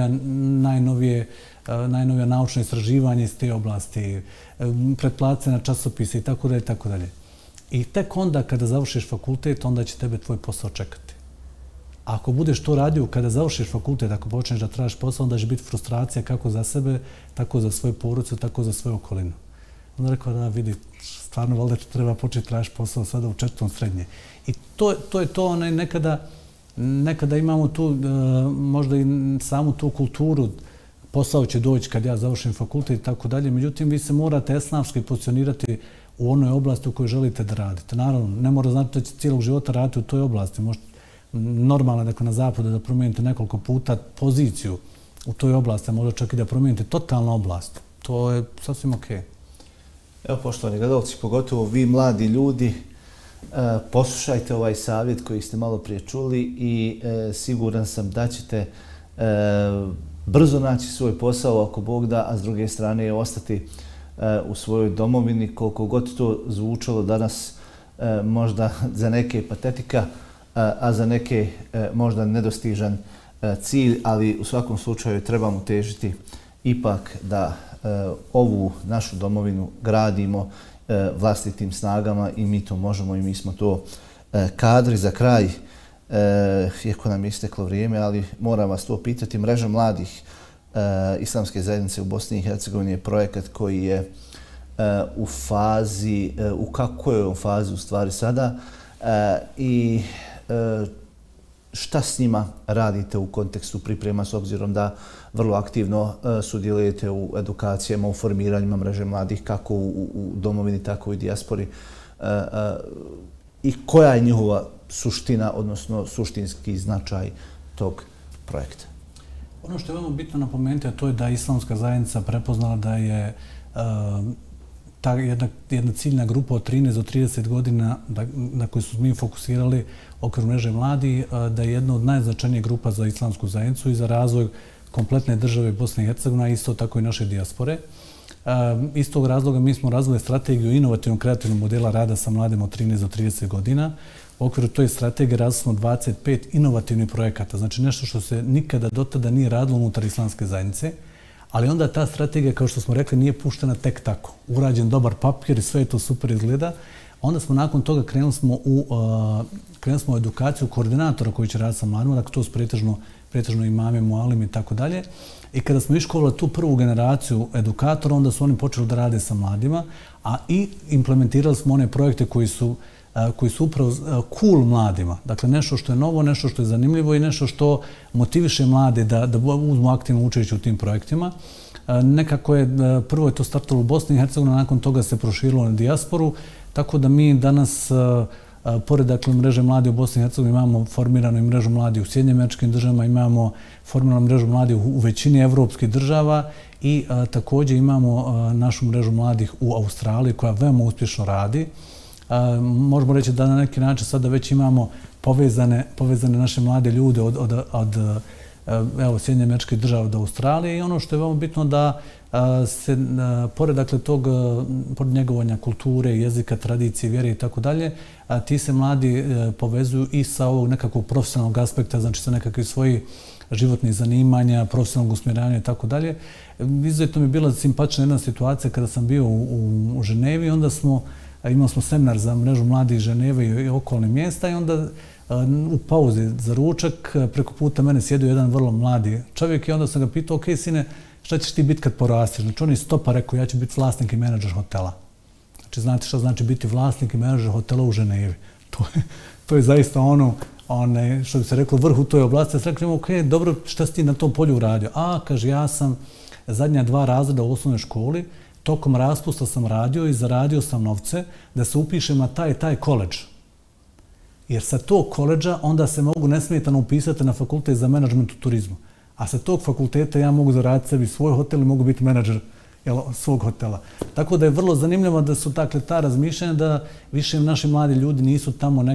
najnovija naučna istraživanja iz te oblasti, pretplatiti se na časopise i tako dalje i tako dalje. I tek onda kada završiš fakultet, onda će tebe tvoj posao čekati. Ako budeš to radio kada završiš fakultet, ako počneš da tražiš posao, onda će biti frustracija kako za sebe, tako za svoju porodicu, tako za svoju okolinu. Onda rekao, da vidi, stvarno valjda treba početi tražiti posao sada u 4. srednje. I to je to, nekada imamo tu, možda i samu tu kulturu, posao će doći kad ja završim fakultet i tako dalje, međutim, vi se morate esnafski pozicionirati u onoj oblasti u kojoj želite da radite. Naravno, ne mora znači da će cijelog života raditi u toj oblasti. Možete normalno, dakle, na zapadu da promijenite nekoliko puta poziciju u toj oblasti, a možda čak i da promijenite totalnu oblast. To je sasvim okej. Evo, poštovani gledalci, pogotovo vi mladi ljudi, poslušajte ovaj savjet koji ste malo prije čuli i siguran sam da ćete brzo naći svoj posao ako Bog da, a s druge strane ostati u svojoj domovini, koliko god to zvučalo danas možda za neke patetika, a za neke možda nedostižan cilj, ali u svakom slučaju trebamo težiti ipak da ovu našu domovinu gradimo vlastitim snagama i mi to možemo i mi smo to kadri. Za kraj, iako nam je isteklo vrijeme, ali moram vas to pitati, Mreža mladih Islamske zajednice u Bosni i Hercegovini je projekat koji je u fazi, u kakvoj je fazi u stvari sada i šta s njima radite u kontekstu priprema s obzirom da vrlo aktivno sudjelujete u edukacijama, u formiranjima Mreže mladih kako u domovini, tako i u dijaspori i koja je njihova suština, odnosno suštinski značaj tog projekta? Ono što je veoma bitno napomenuti, a to je da je islamska zajednica prepoznala da je ta jedna ciljna grupa od 13 do 30 godina na koju su mi fokusirali okvir mreže mladih, da je jedna od najznačajnijih grupa za islamsku zajednicu i za razvoj kompletne države Bosne i Hercegovine, a isto tako i naše dijaspore. Iz tog razloga mi smo razvili strategiju inovativnog kreativnog modela rada sa mladima od 13 do 30 godina. U okviru toj strategije razvili smo 25 inovativnih projekata, znači nešto što se nikada do tada nije radilo unutar islamske zajednice, ali onda ta strategija, kao što smo rekli, nije puštena tek tako. Urađen dobar papir i sve je to super izgleda. Onda smo nakon toga krenuli smo u edukaciju koordinatora koji će raditi sa mladima, dakle to su pretežno imami, mualimi i tako dalje. I kada smo iškolovali tu prvu generaciju edukatora, onda su oni počeli da rade sa mladima, a i implementirali smo one projekte koji su upravo cool mladima. Dakle, nešto što je novo, nešto što je zanimljivo i nešto što motiviše mlade da uzmu aktivno učešće u tim projektima. Nekako je, prvo je to startalo u Bosni i Hercegovini, nakon toga se proširilo na dijasporu, tako da mi danas, pored dakle, mreže mladih u Bosni i Hercegovini, imamo formiranu i mrežu mladih u Sjedinjenim Američkim Državama, imamo formiranu mrežu mladih u većini evropskih država i također imamo našu mrežu mladih u Australiji koja veoma uspješno radi. Možemo reći da na neki način sada već imamo povezane naše mlade ljude od Sjedinjenih Američkih Država do Australije i ono što je veoma bitno da se pored dakle pored njegovanja kulture, jezika, tradicije, vjere i tako dalje, ti se mladi povezuju i sa ovog nekakvog profesionalnog aspekta, znači sa nekakvih svojih životnih zanimanja, profesionalnog usmjeravanja i tako dalje. Izuzetno mi je bila simpatična jedna situacija kada sam bio u Ženevi, onda imali smo seminar za mrežu mladih Ženeve i okolnih mjesta i onda u pauzi za ručak preko puta mene sjedio jedan vrlo mladi čovjek i onda sam ga pitao, ok, sine, šta ćeš ti biti kad porastiš? Znači on je stopa rekao, ja ću biti vlasnik i menadžer hotela. Znači znate šta znači biti vlasnik i menadžer hotela u Ženevi? To je zaista ono što bi se reklo vrh u toj oblasti. Ja sam rekao, ok, dobro, šta si ti na tom polju uradio? Kaže, ja sam zadnja 2 razreda u osnovnoj školi, tokom raspusta sam radio i zaradio sam novce da se upišem na taj koledž. Jer sa tog koledža onda se mogu nesmetano upisati na fakultet za menadžment u turizmu. A sa tog fakulteta ja mogu zaraditi sebi svoj hotel i mogu biti menadžer svog hotela. Tako da je vrlo zanimljivo da su dakle ta razmišljanja da više naši mladi ljudi nisu tamo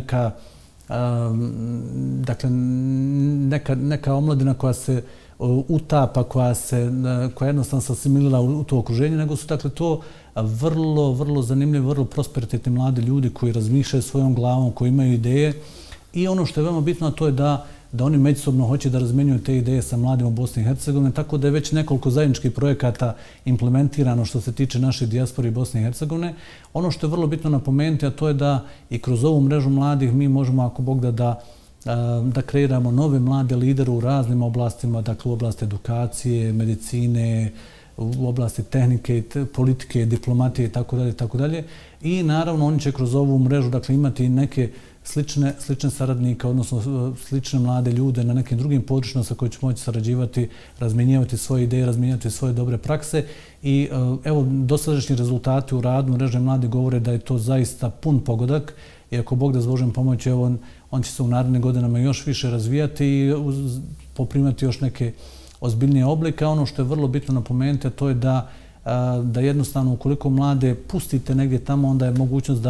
neka omladina koja se utapa, koja jednostavno se asimilira u to okruženje, nego su dakle to vrlo zanimljivi, vrlo prosperitetni mladi ljudi koji razmišljaju svojom glavom, koji imaju ideje i ono što je veoma bitno, to je da oni međusobno hoće da razmenjuju te ideje sa mladima u Bosni i Hercegovini, tako da je već nekoliko zajedničkih projekata implementirano što se tiče naše dijaspore i Bosne i Hercegovine. Ono što je vrlo bitno napomenuti, a to je da i kroz ovu mrežu mladih mi možemo, ako Bog da kreiramo nove mlade lidere u raznim oblastima, dakle u oblasti edukacije, medicine, u oblasti tehnike, politike, diplomatije i tako dalje. I naravno oni će kroz ovu mrežu dakle imati neke slične saradnike, odnosno slične mlade ljude na nekim drugim područjima sa kojima će moći sarađivati, razmjenjivati svoje ideje, razmjenjivati svoje dobre prakse. I evo, dosadašnji rezultati u radu mreže mladih govore da je to zaista pun pogodak i ako Bog da s Božjom pomoći, on će se u narednim godinama još više razvijati i poprimati još neke ozbiljnije oblike. Ono što je vrlo bitno napomenuti, a to je da jednostavno ukoliko mlade pustite negdje tamo, onda je mogućnost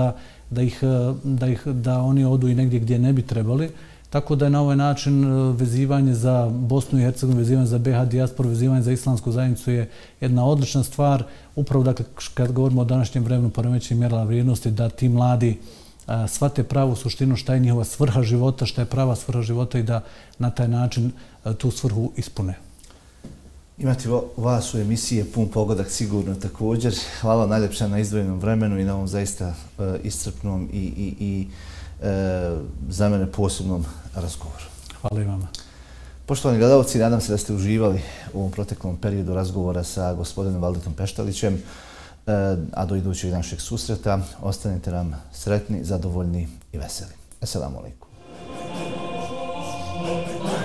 da oni odu i negdje gdje ne bi trebali. Tako da je na ovaj način vezivanje za Bosnu i Hercegovinu, vezivanje za BiH dijasporu, vezivanje za islamsku zajednicu je jedna odlična stvar. Upravo dakle, kad govorimo o današnjem vremenu poremećenih mjerila vrijednosti, da ti mladi shvate pravu suštinu šta je njihova svrha života, šta je prava svrha života i da na taj način tu svrhu ispune. Imati vas u emisiji je pun pogodak sigurno također. Hvala najljepša na izdvojenom vremenu i na ovom zaista iscrpnom i za mene posebnom razgovoru. Hvala i vama. Poštovani gledalci, nadam se da ste uživali u ovom proteklom periodu razgovora sa gospodinom Valdetom Peštalićem, a do idućeg našeg susreta ostanite nam sretni, zadovoljni i veseli. Assalamu alaikum.